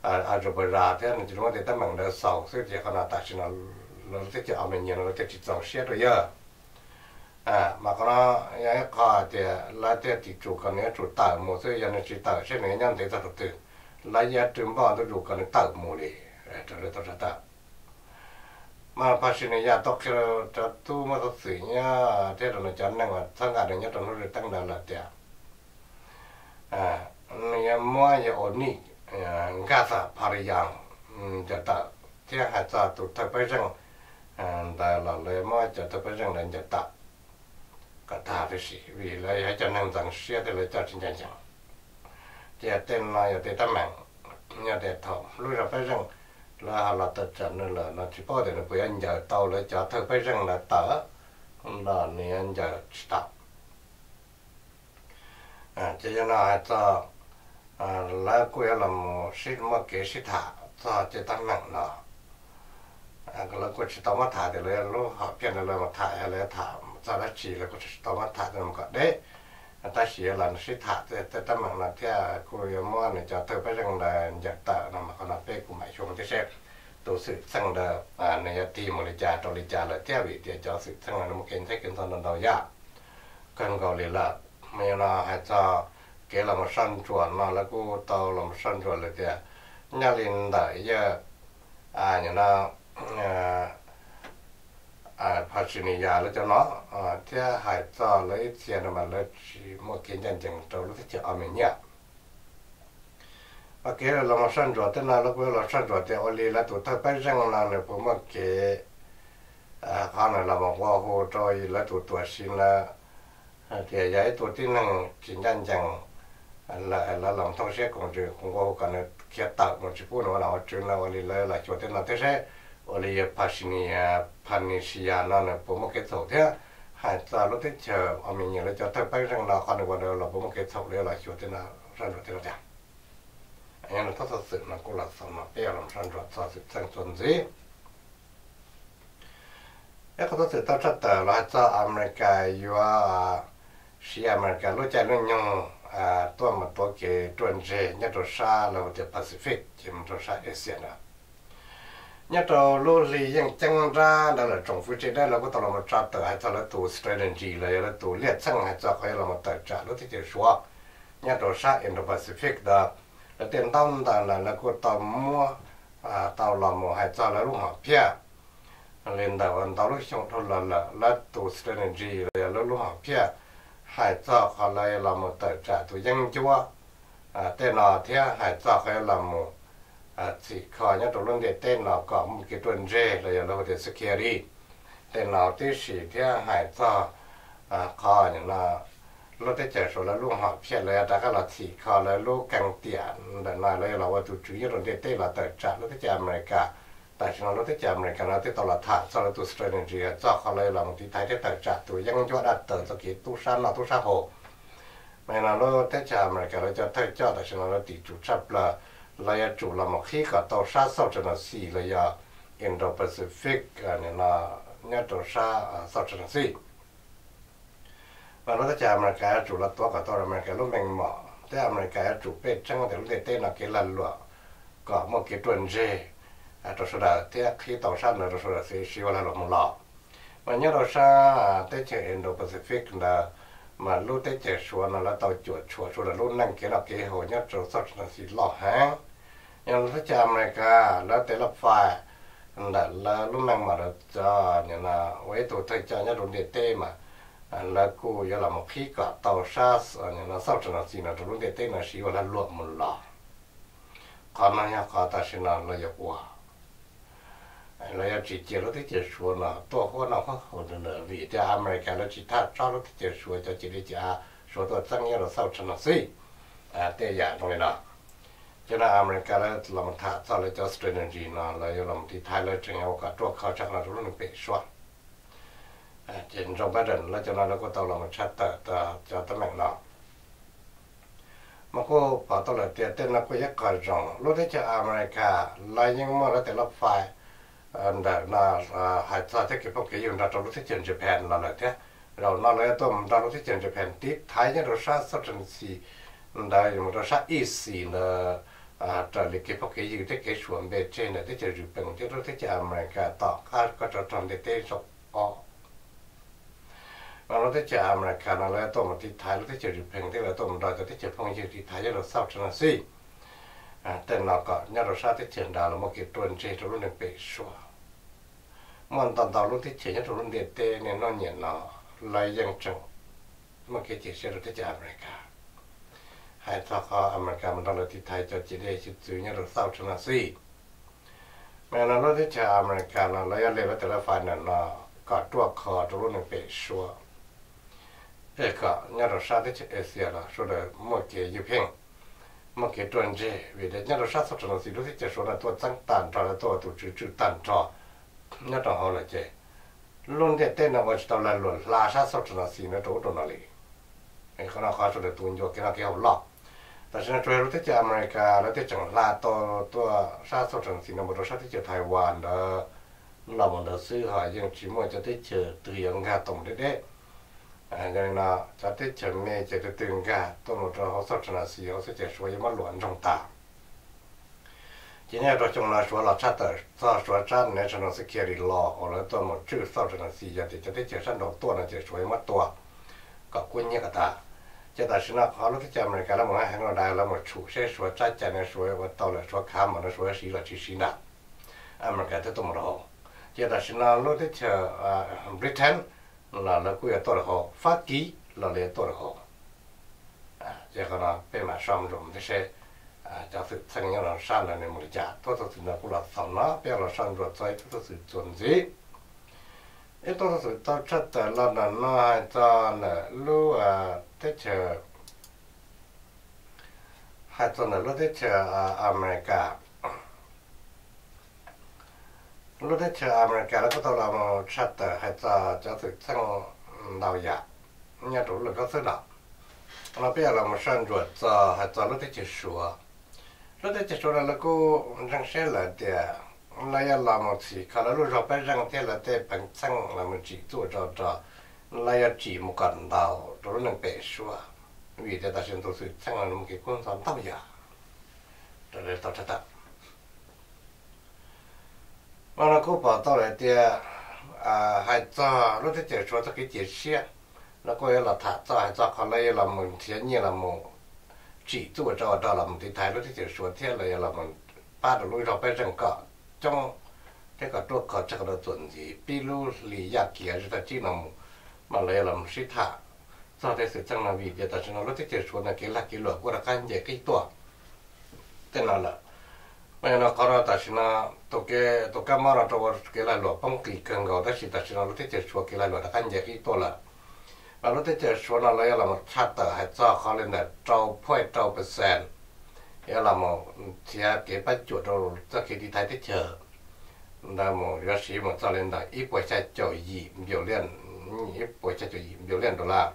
rồi bây giờ thế nên chúng ta thì tấm bằng đời sau sẽ chỉ còn là tại sao nó sẽ chỉ ở mình nhiều nó sẽ chỉ trồng xe rồi giờ mà có cái khó thì là thì chủ cần cái chủ tạo một số giờ nó chỉ tạo sẽ này nhân thì ta thực từ là giờ chúng bao tôi chủ cần cái tạo một đi cho nên tôi sẽ tạo mà phát sinh này giờ tôi khi cho tu mà tôi xử nhá thế rồi nó chọn năng mà thằng cả này nhá trong nó được tăng đàn là tiền này mua giờ ổn định gasa pariyang jata tiang hacha tu tapai rang da la le ma cha tapai rang dan jata ka ta ri si vi le ha cha nang zang sia de le cha chin chan chang tia ten na ya te ta mang nya de tho lu ra pai rang la la ta cha ne la na chi po de ne pu yan ja tao le cha tapai rang la ta la ni an ja sta cha na ha cha là cô ấy làm xí mà cái xí thả cho chế tăng nặng nó cái là cô chỉ tao mà thả thì là lúc họ biến là mà thả hay là thả cho nó chỉ là cô chỉ tao mà thả thì mà có đấy ta chỉ là xí thả thì tăng nặng là theo cô ấy mua này cho tôi phải rằng là giật tờ nó mà còn là bé của mày xuống thế xem tổ sự sang là này tìm một lý cha là theo vị thì cho sự sang là nó một kiến thức kiến thức đầu ya cần gọi là mình là hay cho cái là một sân chuột nó là cô tàu là một sân chuột là thì nhà linh đại giờ như nó phát sinh nhà là cho nó thì hải cho lấy tiền mà lấy một cái nhân chứng trâu lúc thì ở mình nhá và cái là một sân chuột thế nào là cô là sân chuột thì ở đây là tụi ta phải rằng là được một cái con này là một hoa hồ rồi là tụi xin là thì vậy tụi tin rằng chỉ nhân chứng là làm thông sẽ còn chưa không có cần thiết tạo một chút nữa là chuyện là là chỗ tên là thế sẽ Panisia nó là một cái thổ thế hay là lúc thế chờ ở mình nhiều là cho thấy phải rằng là con được vào là một cái thổ đấy là chỗ tên là sản xuất thế nào anh là thật sự là cũng là sản mà bây giờ làm sản xuất sản xuất gì cái thật sự tao rất là cho America yêu si America lúc chạy lên nhauตัวมันตัวเกย์ตัวเจเนี่ยตัวชาเราจะแปซิฟิกจะมันตัวชาเอเชียนะเนี่ยตัวลูรียังจังร่าแล้วเราจงฟูจิได้เราก็ต้องเรามาจัดตัวให้ตัวตัวสเตรนจีเลยแล้วตัวเลียดช่างให้ตัวให้เรามาตัดจัดแล้วที่จะชัวเนี่ยตัวชาอินโดแปซิฟิกdaแล้วเต็มต้นแต่แล้วก็ตัวมัวตัวเราหมดให้ตัวแล้วลูกหอบเพี้ยเรียนแต่วันตัวลูกชงทุนแล้วตัวสเตรนจีเลยแล้วลูกหอบเพี้ยhải cho họ lại là một tờ trả tụi dân chúa tên nó thế hải cho họ là một chỉ khó nhất trong lúc để tên nó có một cái tuần rê là nó có security tên nó tí sĩ thế hải cho khó như là lúc đấy chờ số là lúc họ phía là đã có là chỉ khó là lúc càng tiền để nói làว่าtụi chủ yếu trong để tên là tờ trả lúc đấy chờ America tại sao lúc đấy chờ America nó tới tàu là thả sau là tụi strategy cho họ lại là một tí thái thế tờ trả tụi dân chúa đã tờ cho cái tu san là tu sa hồ mà nó lúc đấy chờ America nó cho thấy cho tại sao nó tỷ chủ chấp là chủ là một khi cả tàu sa sau cho nó xì là ya Indo-Pacific này là nhất tàu sa sau cho nó xì và nóจะอเมริกาจุดละตัวกับตัวอเมริกาลูกแมงหมอแต่อเมริกาจุดเป็ดช่างแต่ลูกเต้นนักเกลันหลวก็มั่วเกตุนเจตัวสุดาที่ขี้ต่อชั้นตัวสุดาสิชิวละหลงหล่อวันนี้เราชาเตจอินโดแปซิฟิกนะมาลูกเตจชัวนะแล้วตัวจุดชัวสุดาลูกนั่งเกลับเกหัวเนี่ยตัวสักนาทีหล่อฮะยังเราจะอเมริกาแล้วแต่ละฝ่ายนั่นแล้วลูกนั่งมาแล้วจะเนี่ยนะไว้ตัวเตจเนี่ยโดนเดเต้มาlà cô giờ là một khi cả tàu sa nhưng nó sau trận gì nó trong lúc đấy nó chỉ là luộc một lọ còn nó nhà cả ta xin là giờ qua là chỉ lúc đấy chỉ số là to hơn nó không hơn nữa vì tại America nó chỉ thắt cho lúc đấy chỉ số cho chỉ để chỉ sốตัวtăng như là sau trận gì thế dạng trong này nọ cho nên America là một thắt cho là cho strategy nó là giờ làm thì Thái là chừng nào cảตัวเขาchắc là lúc nó bị xoắn trên trong bát rừng là cho nên là có tàu là một sát tờ cho tấm mảng nọ mà cô bảo tàu là tiền tên là cô giác cởi rộng lúc đấy cho America là những món là tiền là phải để là hải sản thế cái phong cái dùng ra trong lúc thế trên Japan là thế rồi nó là tôm trong lúc thế trên Japan tiếp thái những đồ sát sát chân xì đây một đồ sát ít xì là trở lại cái phong cái gì cái xuống bên trên là cái chợ rượu bèn cái đó cái chợ America tỏ có trò tròn để tê sọc o nó cái chợ America nó là tôi một tí thái nó cái chợ rượu bèn cái là tôi một đòi cái chợ phong gì tí thái nó sao cho nó xí tên nó có nhớ rồi sao cái chợ đó là một cái tuần chơi rồi nó bị xóa món tàu tàu lúc cái chợ nhớ rồi nó để tê nên nó nhẹ nó lạiยังchừng một cái chợ xe rồi cái chợ America hai thằng họ America mình đó là thì Thái cho chị đây chỉ chủ nhà rồi sau cho nó xí mà nó nói cho America nó lấy lên với telephone nó có tua kho rồi nó bị xóa cái có nhà rồi sau cái Asia là số là một cái du phiền một cái tuần chế vì thế nhà rồi sau cho nó xí lúc cái số là tua tăng tàn trò là tua tụ chữ tàn trò nhà rồi họ là chế luôn để tên là vào là luôn là sau cho nó xí nó trốn nó đi cái nó khó số là tuần vô cái họ lọแต่ฉันช่วยรู้ที่จะอเมริกาแล้วที่จังลาตัวชาติส่วนสิ่งนั้นบริษัทที่จะไต้หวันเด้อเรามันเด้อซื้อหายังชิมว่าจะได้เจอตัวยังกาตรงเด็ดอย่างนั้นจะได้เจอเมย์จะได้ตึงกาตัวมันเราส่วนสิ่งเขาจะช่วยมาหลวนตรงตาทีนี้เราจงเราช่วยเราชาติถ้าช่วยชาติเนี่ยฉันจะเกี่ยรอเอาแล้วตัวมันชื่อส่วนสิ่งจะได้เจอฉันตัวนั้นจะช่วยมาตัวกับกุญแจกตาจะแต่ฉันเขาลูกที่จะอเมริกาแล้วมันให้เราได้แล้วมันชูเชื่อชัวร์ใจใจเนี่ยชัวร์ว่าตอนเลยชัวร์ข้ามมันชัวร์สีละชีสีน่ะอเมริกาที่ตัวมันเราจะแต่ฉันลูกที่จะบริเตนเราคุยตัวเราฟากีเราเรียนตัวเราจะเขาเราเป็นมาซ้อมรวมที่เช่จะฝึกทั้งอย่างเราสร้างในมือจ่าตัวสิ่งเราคุยเราสอนนะเป็นเราสร้างรวดใจตัวสิ่งจนสิไอ้ตัวสิ่งตัวชัดแต่เราเนี่ยน่าจะเนี่ยรู้ที่เจอให้ตอนนั้นรู้ที่เจออเมริการู้ที่เจออเมริกาแล้วก็ตอนเราชัดแต่ให้จะถึงทั้งดาวหยาเนี่ยตัวเราก็สุดละเราเปลี่ยนเรามาสั่งรวดจะให้จะรู้ที่เจอชัวรู้ที่เจอชัวแล้วก็ยังเชื่อเลยเดียเราอยากเราหมดสิเขาเรารู้เราไปยังเที่ยวเราเที่ยวเป็นสั่งเราหมดสิตัวจะเราอยากจีมุกันดาวตัวนึงเปชัวvì thế ta xem tôi sự sang là một cái con sóng tao giờ rồi để tao chắc mà nó cũng bảo tao lại thì hay cho lúc thế chơi cho cái chuyện xe nó có là thả cho hay cho còn đây là mình thiên nhiên là một chỉ做cho là một cái thái lúc thế chơi số thế là mình ba được lui ra bên trong cả trong cái cảตัวcả chắc là chuẩn gì ví dụ lý giác kia thì ta chỉ là mà lại là một sự thả sau đây sự chẳng là vì vậy ta sẽ nói lúc tiếp xuống là cái là cái luật của cái gì cái tuổi thế nào là bây giờ có ra ta sẽ nói tôi cái mà nó cho cái là luật phong kỳ cần gọi ta sẽ nói lúc tiếp xuống cái là luật cái gì cái tuổi là và lúc tiếp xuống là lấy là một chát tờ hay choเขาlên là trâu phơi trâu %là một thì cái bắt chuột rồi cho cái đi thay tiếp chờ là một giáo sĩ một cho lên là ít buổi chạy chỗ gì biểu liên ít buổi chạy chỗ gì biểu liên đó là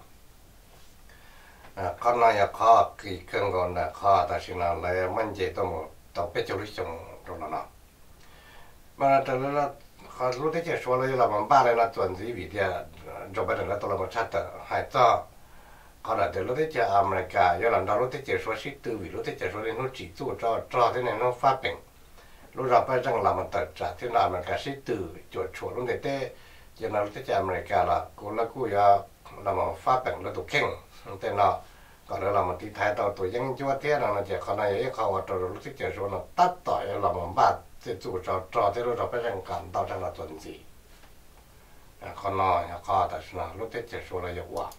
con này khó kỳ cân còn là khó ta xin là lấy mình chỉ tao biết cho lý xong rồi nó mà từ là khó lúc đấy chỉ số là mình ba này là chuẩn gì vì thế rồi bây giờ là tôi là một sát tử hay cho còn là từ lúc đấy chỉ America do làm đó lúc đấy chỉ số sĩ tư vì lúc đấy chỉ số này nó chỉ cho thế này nó phát bệnh lúc rồi bây giờ làm một tờ trả thế nào America sĩ tư chuột lúc đấy thế cho nên lúc đấy chỉ America là cô là một phát bệnh là tụ kinh thế nào còn đó là một tí thái tàu tuổi dân chúa thế là chỉ còn này ấyเขาว่าตัวรู้สึกจะ说呢ตัดต่อยเรามันบาดที่จู่จอที่เราไปเรื่องการต่อจากเราจนสิคนน้อยเขาแต่ชนะรู้สึกจะ说了有ว่า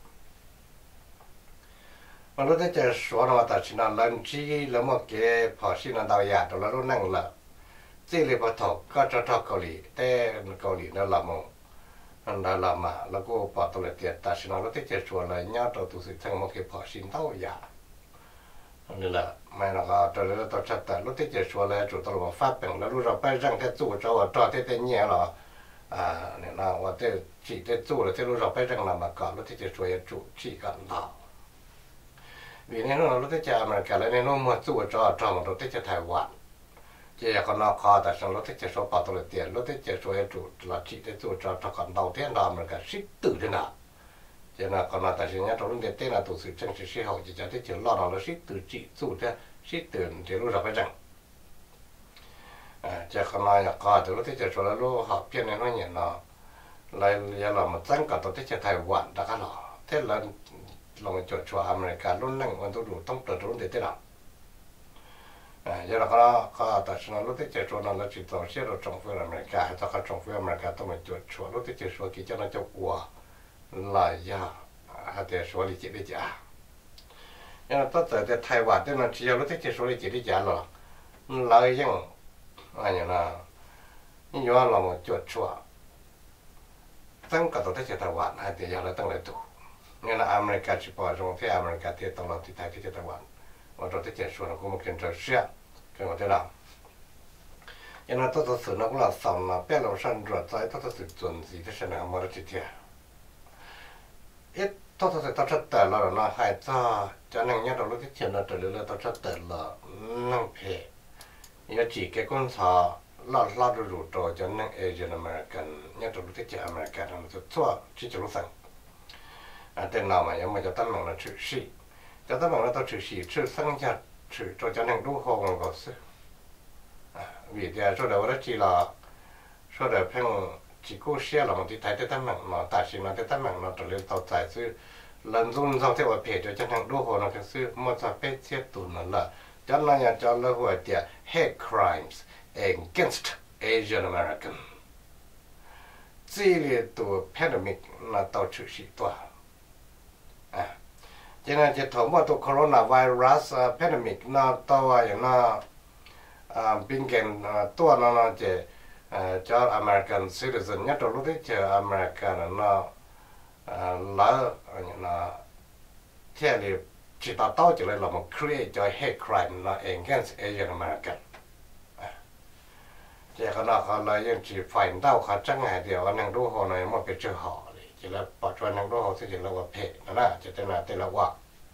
มันรู้สึกจะ说了แต่ชนะลันจีแล้วเมื่อกี้พอชินันดาวอยากตัวเรารู้นั่งละที่เลยพอถกก็จะทอกเกาหลีแต่เกาหลีนั่นละมั้งนั่นละมาแล้วก็พอตัวเดียดแต่ฉันเราที่จะชวนเลยเนี่ยตัวตุสิทั้งหมดคือพอชินเท่าอย่านี่แหละไม่ละก็ตัวเราตัวชัดแต่เราที่จะชวนเลยจุดตัวเราฟ้าเป็นแล้วเราไปร่างแค่จู่เจ้าตัวที่เต็มเนี่ยหรอเนี่ยนะว่าที่จีที่จู่แล้วที่เราไปร่างนำมาก่อนเราที่จะชวนจู่จีกันเราvì nên nó lúcที่จะอเมริกาแล้วเนี่ยnóมาจู่เจ้ามันเราที่จะไต้หวันchỉ là con nó khóแต่ฉันรู้ที่จะsố bảo tôi là tiềnรู้ที่จะsố chủ là chỉ để chủ cho con đầu tiên đó mà cái sĩ tử thế nào chỉ là con nó tại sao nhá trong lúc tiền là tổ chức chính trị hậu chỉ choที่จะlo đó là sĩ tử chỉ chủ thế sĩ tưởng thì lúc đó phải rằngจะขณะอยากก็แต่รู้ที่จะชวนลูกหอบเพี้ยนน้อยเนี่ยเนาะเลยอย่าเรามาตั้งกับตัวที่จะไต้หวันแต่ก็หรอเท่านั้นเรามาจดชัวอเมริการุ่นนั่งวันตัวดูต้องเปิดรุ่นเด็ดหรออย่าเราก็แต่ฉันรู้ที่จะชวนเราจิตต่อเชื่อเราจงฟื้นอเมริกาถ้าเขาจงฟื้นอเมริกาต้องมาจดชัวรู้ที่จะชัวกี่เจ้าหน้าจะกลัวหลายอย่างหาแต่ชัวลิจิตได้จ้าอย่างนั้นตั้งแต่ไต้หวันที่นั่นเชื่อรู้ที่จะชัวลิจิตได้จ้าหรอเลยยังอะไรนะนี่ย้อนเรามาจวดชัวตั้งกับตัวที่จะตะวันให้เดียวเราตั้งเลยตัวเนี่ยนะอเมริกาชิปอจงที่อเมริกาที่ตลอดที่ไทยที่จะตะวันว่าตัวที่จะชวนเราก็มาเกินจะเชื่อกันหมดที่เราอย่างนั้นตัวสื่อนักเราสั่งมาเปลี่ยนเราสั่งรวดใจตัวสื่อจนสีที่เสนอมาได้ทีเดียวตัวสื่อตัวชัดแต่เราเนาะให้จะนั่งเนี่ยเรารู้ที่เชื่อเราจะเรื่อยๆตัวชัดแต่เรานั่งเพลยังจีเก็คนสาลาดูตัวจะนั่งเอเชียนอเมริกันเนี่ยตัวรู้ที่จะอเมริกันมันจะทั่วที่จะรู้สั่งแต่เราไม่ยังไม่จะตั้งมันเราชื่อสีจะตั้งมันเราต้องชื่อสีชื่อสังกัดชื่อตัวจะนั่งดูห้องก็สิวิธีช่วยเราได้จีละช่วยเราเพิ่งจีกู้เสียเราบางทีไทยได้ตั้งมันมาแต่สิ่งนั้นได้ตั้งมันเราจะเรียนต่อใจซื้อหลังรุ่นเราที่ว่าเพจจะนั่งดูห้องเราก็ซื้อมันจะเป็นเสียตุนนั่นแหละจันนั้นจะเล่าว่าเดีย hate crimes against Asian American 这里ตัว pandemic 那到处是多现在就头毛ตัว coronavirus pandemic 那到啊อย่างน่ะเป็นกันตัวนั้นน่ะจะAmerican citizen เนี่ยตัวรู้ที่จะ American น่ะแล้วอย่างน่ะเที่ยวนี้จิตต่อจะเลยเรามา create จะ hate crime นะ against Asian American เจ้าคณะเขาเลยยังจีฝ่ายเต้าเขาจังไงเดียวนั่งดูหัวหน่อยมันเป็นเจ้าห่อเลยจะแล้วปัจจุบันนั่งดูหัวที่จะเราว่าเพนะนะจะเป็นอะไรเราว่า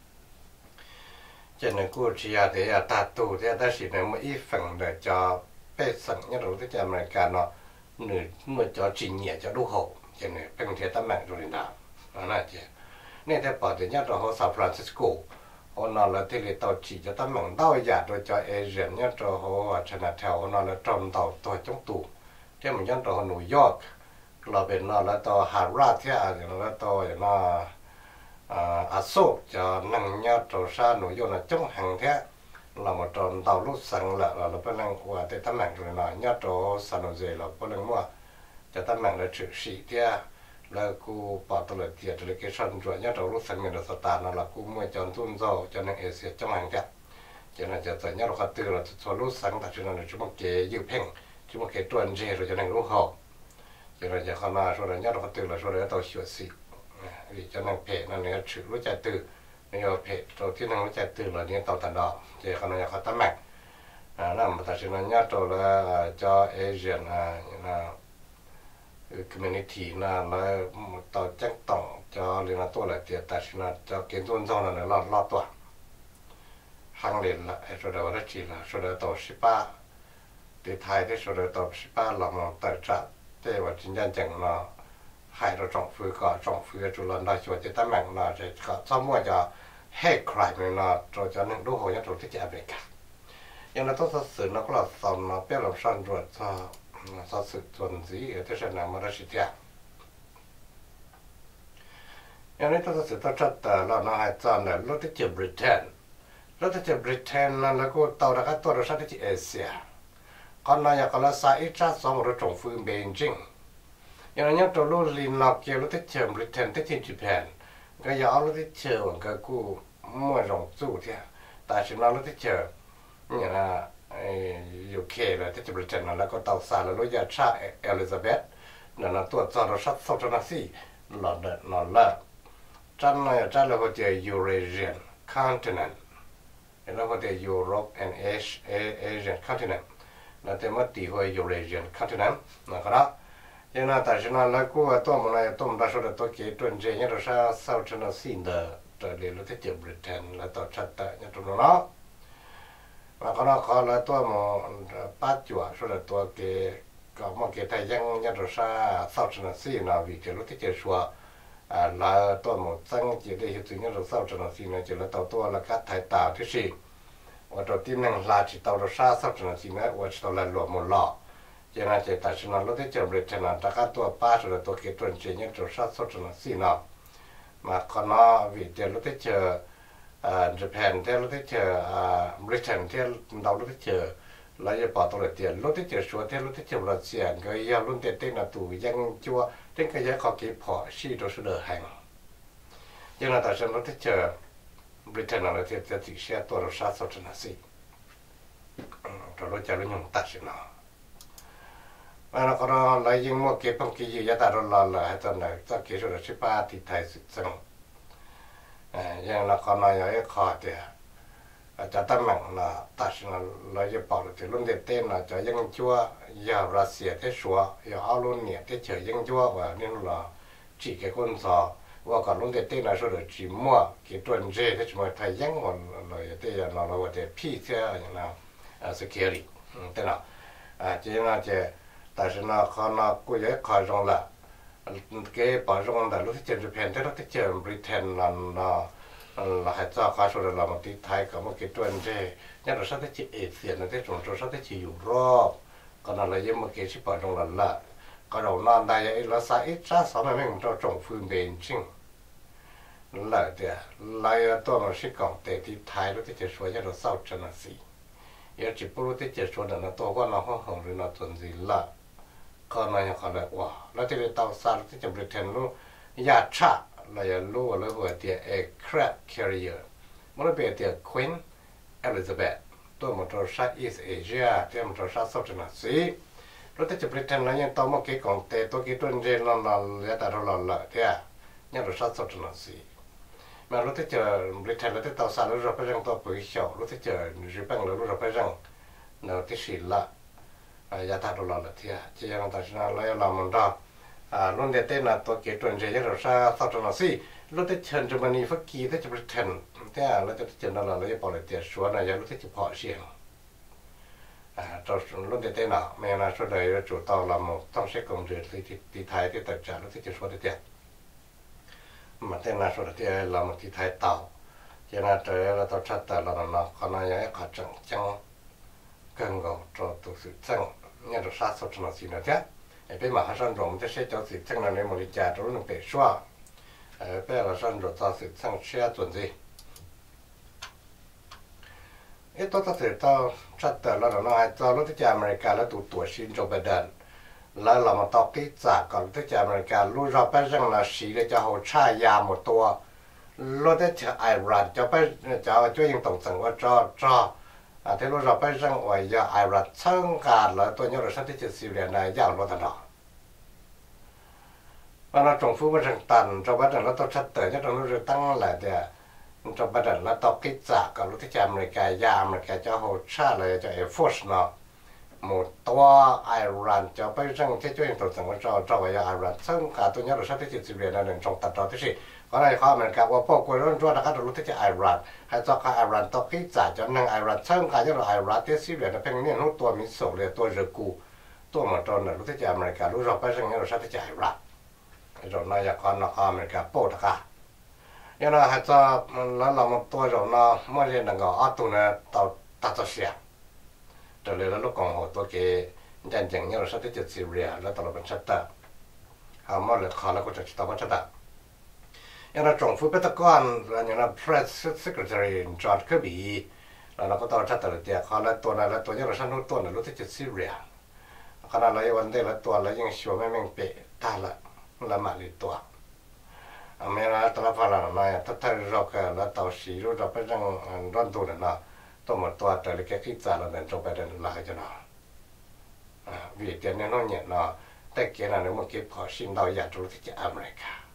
จะนั่งกู้ชียาเดียตาตูที่ได้สิเนี่ยมันอีฝั่งเดียวจะเป็นสั่งเนี่ยเราที่จะอเมริกันเนาะหนึ่งเมื่อจะจีนเนี่ยจะดูหัวจะเนี่ยเป็นเทียตำแหน่งดูดินดานะเจ้าเนี่ยแต่ปัจจุบันเราเขาซานฟรานซิสโกhôm nay là thì là tàu chỉ cho tấm bằng tàu giả rồi cho Asian nhất rồi họ chana theo hôm nay là trong tàu tàu trong tù thế mình nhất rồi New York là bên nó là tàu Harvard thế là tàu nó Asok cho năng nhất rồi sa New York là trong hàng thế là một trong tàu lúc sáng là bên năng qua tới tấm bằng rồi nó nhất rồi San Jose là bên năng mua cho tấm bằng là chữ sĩ thếแล้วกูปอตัวเดียดเลยก็ชันจวนเนี่ยเรารู้สึกเหมือนสตาร์นั่นแหละกูเมื่อจอนทุ่นโซ่จอนในเอเชียจังหวัดเนี่ยจะน่าจะตอนนี้เราคัดตื่นเราจะรู้สังแต่ฉะนั้นจุ่มเกยยืดเพ่งจุ่มเกยตัวเจเราจะนั่งรู้หอบจะเราจะเข้ามาช่วยเราเนี่ยเราคัดตื่นเราช่วยเราตัวชัวสิหรือจะนั่งเพนั่นเนี่ยชื่อรู้ใจตื่นเนี่ยเพตัวที่นั่งรู้ใจตื่นเราเนี่ยตัวตันดอกจะเขาเนี่ยเขาตั้งแม็กนั่นแต่ฉะนั้นเนี่ยตัวเราจะเอเชียนนะcommunity นะแล้วต่อแจ้งต่อจะเรียนตัวอะไรเดียแต่ฉันจะเกณฑ์ต้นจอนั่นเลยรอดตัวหังเรียนละไอ้สุดเดียวได้จีละสุดเดียวต่อ18ที่ไทยที่สุดเดียวต่อ18เรามาแต่จะแต่ว่าจริงจังเนาะให้เราจงฟื้นก็จงฟื้นจุลันได้ช่วยจะตั้งแม่งเนาะจะก็สมมติจะ hate crime เนาะเราจะนึกดูหัวยันตัวที่จะอเมริกาอย่างนั้นต้องสื่อนักเราสอนมาเพื่อเราสอนรวดสัตว์ส่วนสีที่ฉันนำมาได้สิทธิ์อย่างนี้ต้องสื่อต้องชัดแต่เราหน้าให้จานเนี่ยรถที่เจ็บบริเตนนั่นแล้วก็ต่อจากตัวเราชัดที่เอเชียก่อนหน้าอย่างก็เราใส่ชัดสองรถจงฟื้นเบจิงอย่างนี้ตัวรถลินนอกเกี่ยวรถที่เจ็บบริเตนที่ญี่ปุ่นก็อย่าเอารถที่เจ็บก็กูมั่วจงสู้เถอะแต่ฉันเอารถที่เจ็บอย่างนั้นUK เลยที่จะบริเตนแล้วก็เตาซาแล้วยาชาเอลิซาเบธนั่นตัวจอร์ชัดโซจนาซีหลอดนั่นละจันเลยก็จะ Eurasian continent แล้วก็จะ Europe and Asian continent นั่นแต่มาตีหัว Eurasian continent นะครับอย่างนั้นแต่ฉะนั้นแล้วก็ตัวมันอะไรตัวมันได้ส่วนตัวเกี่ยวตัวเจเนี่ยเราใช้โซจนาซีเดอร์ตัวเรียนรู้ที่จะบริเตนแล้วตัวชัดแต่เนี่ยตัวนั้นว่าเขาเขาเลยตัวมันปัจจุบันส่วนตัวเกก็มันเกแต่ยังยังตัวซาเศร้าชนะซีนะวิจารณ์ที่จะชัวแล้วตัวมันตั้งใจได้เห็นถึงยังตัวเศร้าชนะซีนะจะแล้วตัวละกัดไทยตาที่สี่我这地能垃圾到了啥时候呢？现在我知道了落木了，现在这但是呢，老得讲不成了，大家多把手的多给准备呢，就啥时候呢？是呢，嘛可能为这老得讲Japan 这老得讲Britain 这老得讲，来也把到了这老得讲说这老得讲了钱，个要论得对那都ยังจัว这个也考给跑，是都是的行，现在但是老得讲。Britain 那这底下多了啥时候呢？是，这老家人用大些呢。完了，可能来英国给帮给也打到了，还真的，这给说的18地台是真。然后可能有一考的，จะตั้งมั่งนะแต่ฉันเราจะบอกเลยรุ่นเด็กเต้นนะจะยังจั่วอย่ารัสเซียที่ชัวอย่าเอารุ่นเนี่ยที่เฉยยังจั่วว่านี่เราจีเกี่ยวกับสอว่าก่อนรุ่นเด็กเต้นนะ说的จีมัวกี่ตัวเจ้ที่ช่วยไทยยังวันเราจะได้เราว่าจะพี่เจ้าอย่างนั้นsecurity แต่เนาะจีน่าจะแต่ฉันเขาน่ะกูยังขอจงละเกี่ยวกับจงแต่รุ่นที่เจอญี่ปุ่นที่เราที่เจอบริเตนนั่นนะlà hay cho cá sấu là một tí thái có một cái tuần thế nhưng mà sao thế chỉ ế tiền là thế chúng tôi sao thế chỉ dùng rô còn là những một cái chỉ bảo trong lần là có đầu non đây ấy là sao ít ra sáu mươi mình cho trồng phương bền chừng là thế là tôi mà sẽ còn để tí thái nó thế chỉ số cho nó sau cho nó gì giờ chỉ bù thế chỉ số là nó to quá nó không hỏng rồi nó tuần gì là còn này còn là wow nó thế tàu xa thế chỉ bị thèn luôn ya cha là lưu là vừa thì aircraft carrier, mà nó bị thì Queen Elizabeth, tôi một trò sát East Asia, tôi một trò sát South China Sea, rồi tới Britain là những tàu một cái công ty, tôi cái tuần trên là là đã rồi là thế à, những trò sát South China Sea, mà rồi tới Britain là tới tàu xa rồi phải rằng tàu bự xíu, rồi tới Nhật Bản là rồi phải rằng nó tới xí là, đã đã rồi là thế à, chỉ là ta chỉ là làm một đó. Luôn để tên là tôi kể chuyện gì rồi sao sao cho nó xí lúc tới chân cho mình phải kỹ tới cho mình thành thế à lúc tới chân đó là lấy bỏ lại tiền số này giờ lúc tới chụp họ xiên cho luôn để tên nào mẹ là số đấy chủ tàu là một trong số công việc thì thái thì tài trả lúc tới chụp số để tiền mà tên là số đấy là một thì thái tàu cho nên trời là tàu chặt là nó còn là những cái chẳng chẳng cần gạo cho tổ chức chẳng như là sao cho nó xí nữa thế bây mà họ sản xuất sẽ cho sự tăng năng lượng giá rồi nó bị xóa bây là sản xuất cho sự tăng sẽ chuẩn gì ít tôi sẽ tao chắc là nó hay cho lúcที่ America แล้วตัวชินโจไบเดนแล้วเรามาต่อที่จากก่อนที่ America รู้เราไปrằng là sĩ để cho họ trả giá mộtตัวlúcที่ Iran จะไปจะช่วยยังtổng sảnว่าcho thế lúc rồi phải rằng ở giờ Iran sang cả là tôi nhớ là sắp tới Syria này giàu lo thật đó và nó trồng phu bên rằng tàn cho bắt đầu nó tôi sắp tới nhất là nó rồi tăng lại thì cho bắt đầu nó tập cái giá cả lúcที่ America cho họ trả lại cho Air Force nó một toa Iran cho phải rằng thế cho những tổ chức cho bây giờ Iran sang cả tôi nhớ là sắp tới Syria này đừng trong tập đó thế gì có này họ mình cả qua bộ quần nó cho đã lúcที่ Iran hay cho cả Iran tập cái giá cho nên Iran sang cả cho là Iran thế Syria nó phải nghe nóตัวมีsốเลยตัวรกูตัวมาตอนนั้นlúcที่ America รู้เราไปrằng nó sắp tới Iran rồi nó giờ còn nó America bộ đó cả nhưng mà hay cho nó làm mộtตัวrồi nó mới lên được cái tụi nó tàu tàu xe rồi là lúc còn họ tôi cái chân chân như là sắp tới Syria là tàu bên sát ta họ mới là khó là có thể tàu bên sát ta nhưng mà trong phu bên tắc quan là như là Press Secretary John Kirby là nó có tàu sát ta là họ làตัวนั้นlàตัวnhư là sắp tớiตัวนั้นlúc tới Syriaขณะเราวันเดียวละตัวเรายังชัวร์ไม่แม่งเป๊ะตาละมาเลยตัวอเมริกาตลาดฝรั่งนะถ้าเราแค่ละตัวสีเราไปจังร้อนตัวนะตัวมันตัวแต่ละแค่คิดจานเราเนี่ยจบไปเดินลายจะนะวิธีเนี่ยน้องเนี่ยนะแต่เกี่ยนั้นมันเก็บพอชิมเราอยากรู้ที่จะอเมริกา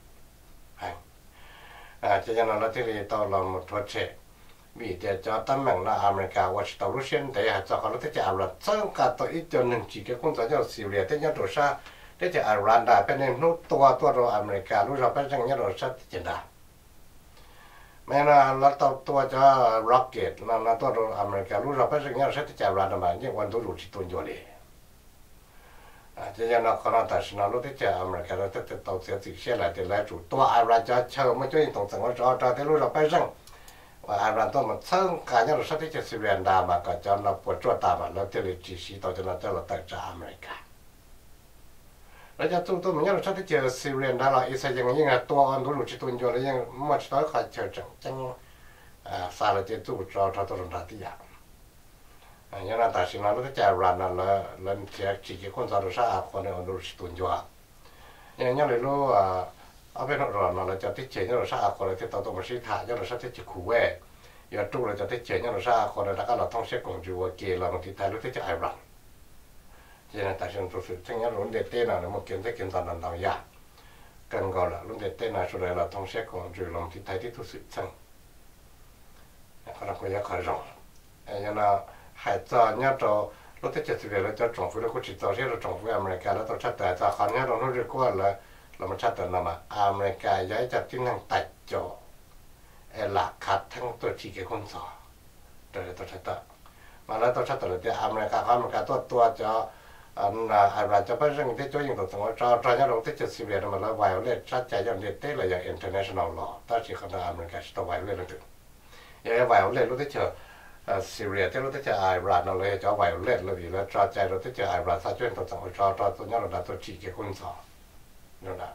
จะยังเราที่เรียนตัวเราหมดทั่วเชวิธีจะตั้งแม่งละอเมริกาว่าตัวรู้เช่นแต่จะเขาเราที่จะอารันซึ่งการตัวอีกจนหนึ่งจีเกี่ยวกับตัวอย่างซีเรียที่ยังตัวซาที่จะอารันได้เป็นนู้ตัวเราอเมริการู้เราเป็นยังยังเราซาที่จะได้แม้นะเราตัวจะร็อกเก็ตนั่นตัวเราอเมริการู้เราเป็นยังยังเราซาที่จะอารันได้ยังวันตัวรู้ที่ตัวอยู่เลยจะยังเราคนนั้นแต่ฉันรู้ที่จะอเมริกาเราที่ตัวเสียสิ่งเสียอะไรที่แล้วจุดตัวอารันจะเชื่อไม่ช่วยตรงสังคมจอที่รู้เราเป็นยัง ai làm tôi mà sang cá nhân là sao thế chỉ Syria đà mà cả cho nó bớt chua ta mà nó chỉ là chỉ sĩ tao cho nó cho là tại trả Americaแล้วจะตัวมันยังเราชอบที่เจอซีเรียนได้เราอีสัยยังยังตัวอันรู้จิตตัวอยู่แล้วยังมันจะต้องคอยเจอจังสารเจตัวเราตัวเราที่อย่างยังนั่นแต่สิ่งนั้นเราจะรันนั่นแล้วเทียจีเคนสารชาคนเนี่ยรู้จิตตัวอยู่ยังเลยรู้เอาเป็นรันเราจะที่เจยังเราชาคนเลยที่ตัวมันสิท่ายังเราชอบที่จะคู่เว่ยตัวเราจะที่เจยังเราชาคนเลยแล้วก็เราต้องเช็คของจูว่าเกลเราบางทีไทยรู้ที่จะไอรันcho nên tại sao tôi phải thấy nhớ luôn để tên là một kiến thức kiến tạo đàn đạo giả cần gọi là luôn để tên là số này là thông xét của trừ lòng thì thấy tôi sự chân có là có giá khỏi rộng cho nên hãy cho nhớ cho lúc thế chuyện về là cho trồng phụ nó có chỉ cho thế là trồng phụ America nó tôi chắc tại cho khó nhớ nó rất qua là một chắc tại mà America giải cho chức năng tài cho là khát thăng tôi chỉ cái con sò rồi tôi chắc tại mà nó tôi chắc tại là cái America tôi cho ai ra cho bây giờ cái chỗ những tổ chức cho nhà đầu tư cho sinh viên mà là vài lệ sát chạy cho liệt tế là dạng international law ta chỉ còn là America chỉ vài lệ là được vậy vài lệ lúc thế chờ Syria thế lúc thế chờ ai ra nó lấy cho vài lệ là vì là cho chạy lúc thế chờ ai ra sát chuyên tổ chức cho tụi nhà đầu tư chỉ cái quân sự nữa là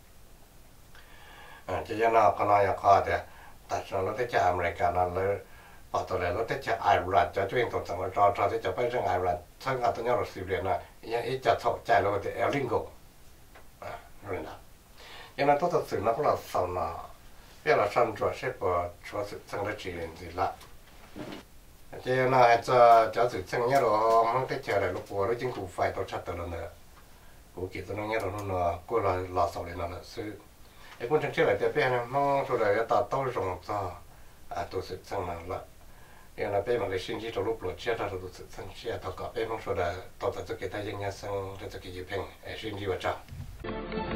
cho nên nó còn nói khó thì tại sao lúc thế chờ America nó lấy ởตัวเราที่จะไอรันจะช่วยตัวสังคมเราที่จะไปเรื่องไอรันทั้งตัวนี้เราสิเรียนนะยังจะเข้าใจเราที่เอลิงโกนั่นแหละยังนั้นตัวสื่อนักเราสอนนะเวลาฉันจะใช้ปอชัวร์สังเกตจีนสิละเจ้าน่าจะสื่อสังเกตเรามันที่จะอะไรลูกปัวหรือจิงกูไฟตัวชัดตัวนั้นเนี่ยกูคิดตัวนี้เราเนาะกูเราสอนเลยนั่นแหละซึ่งไอ้คนทั้งเชื่ออะไรแต่เพื่อนมันตัวเราจะตัดต้นรงซะตัวสื่อสังนั้นละ因为被嘛的信息走路不接，他都是生气啊，他搞被风说的，到这个他人家生，这个一片，信息我找。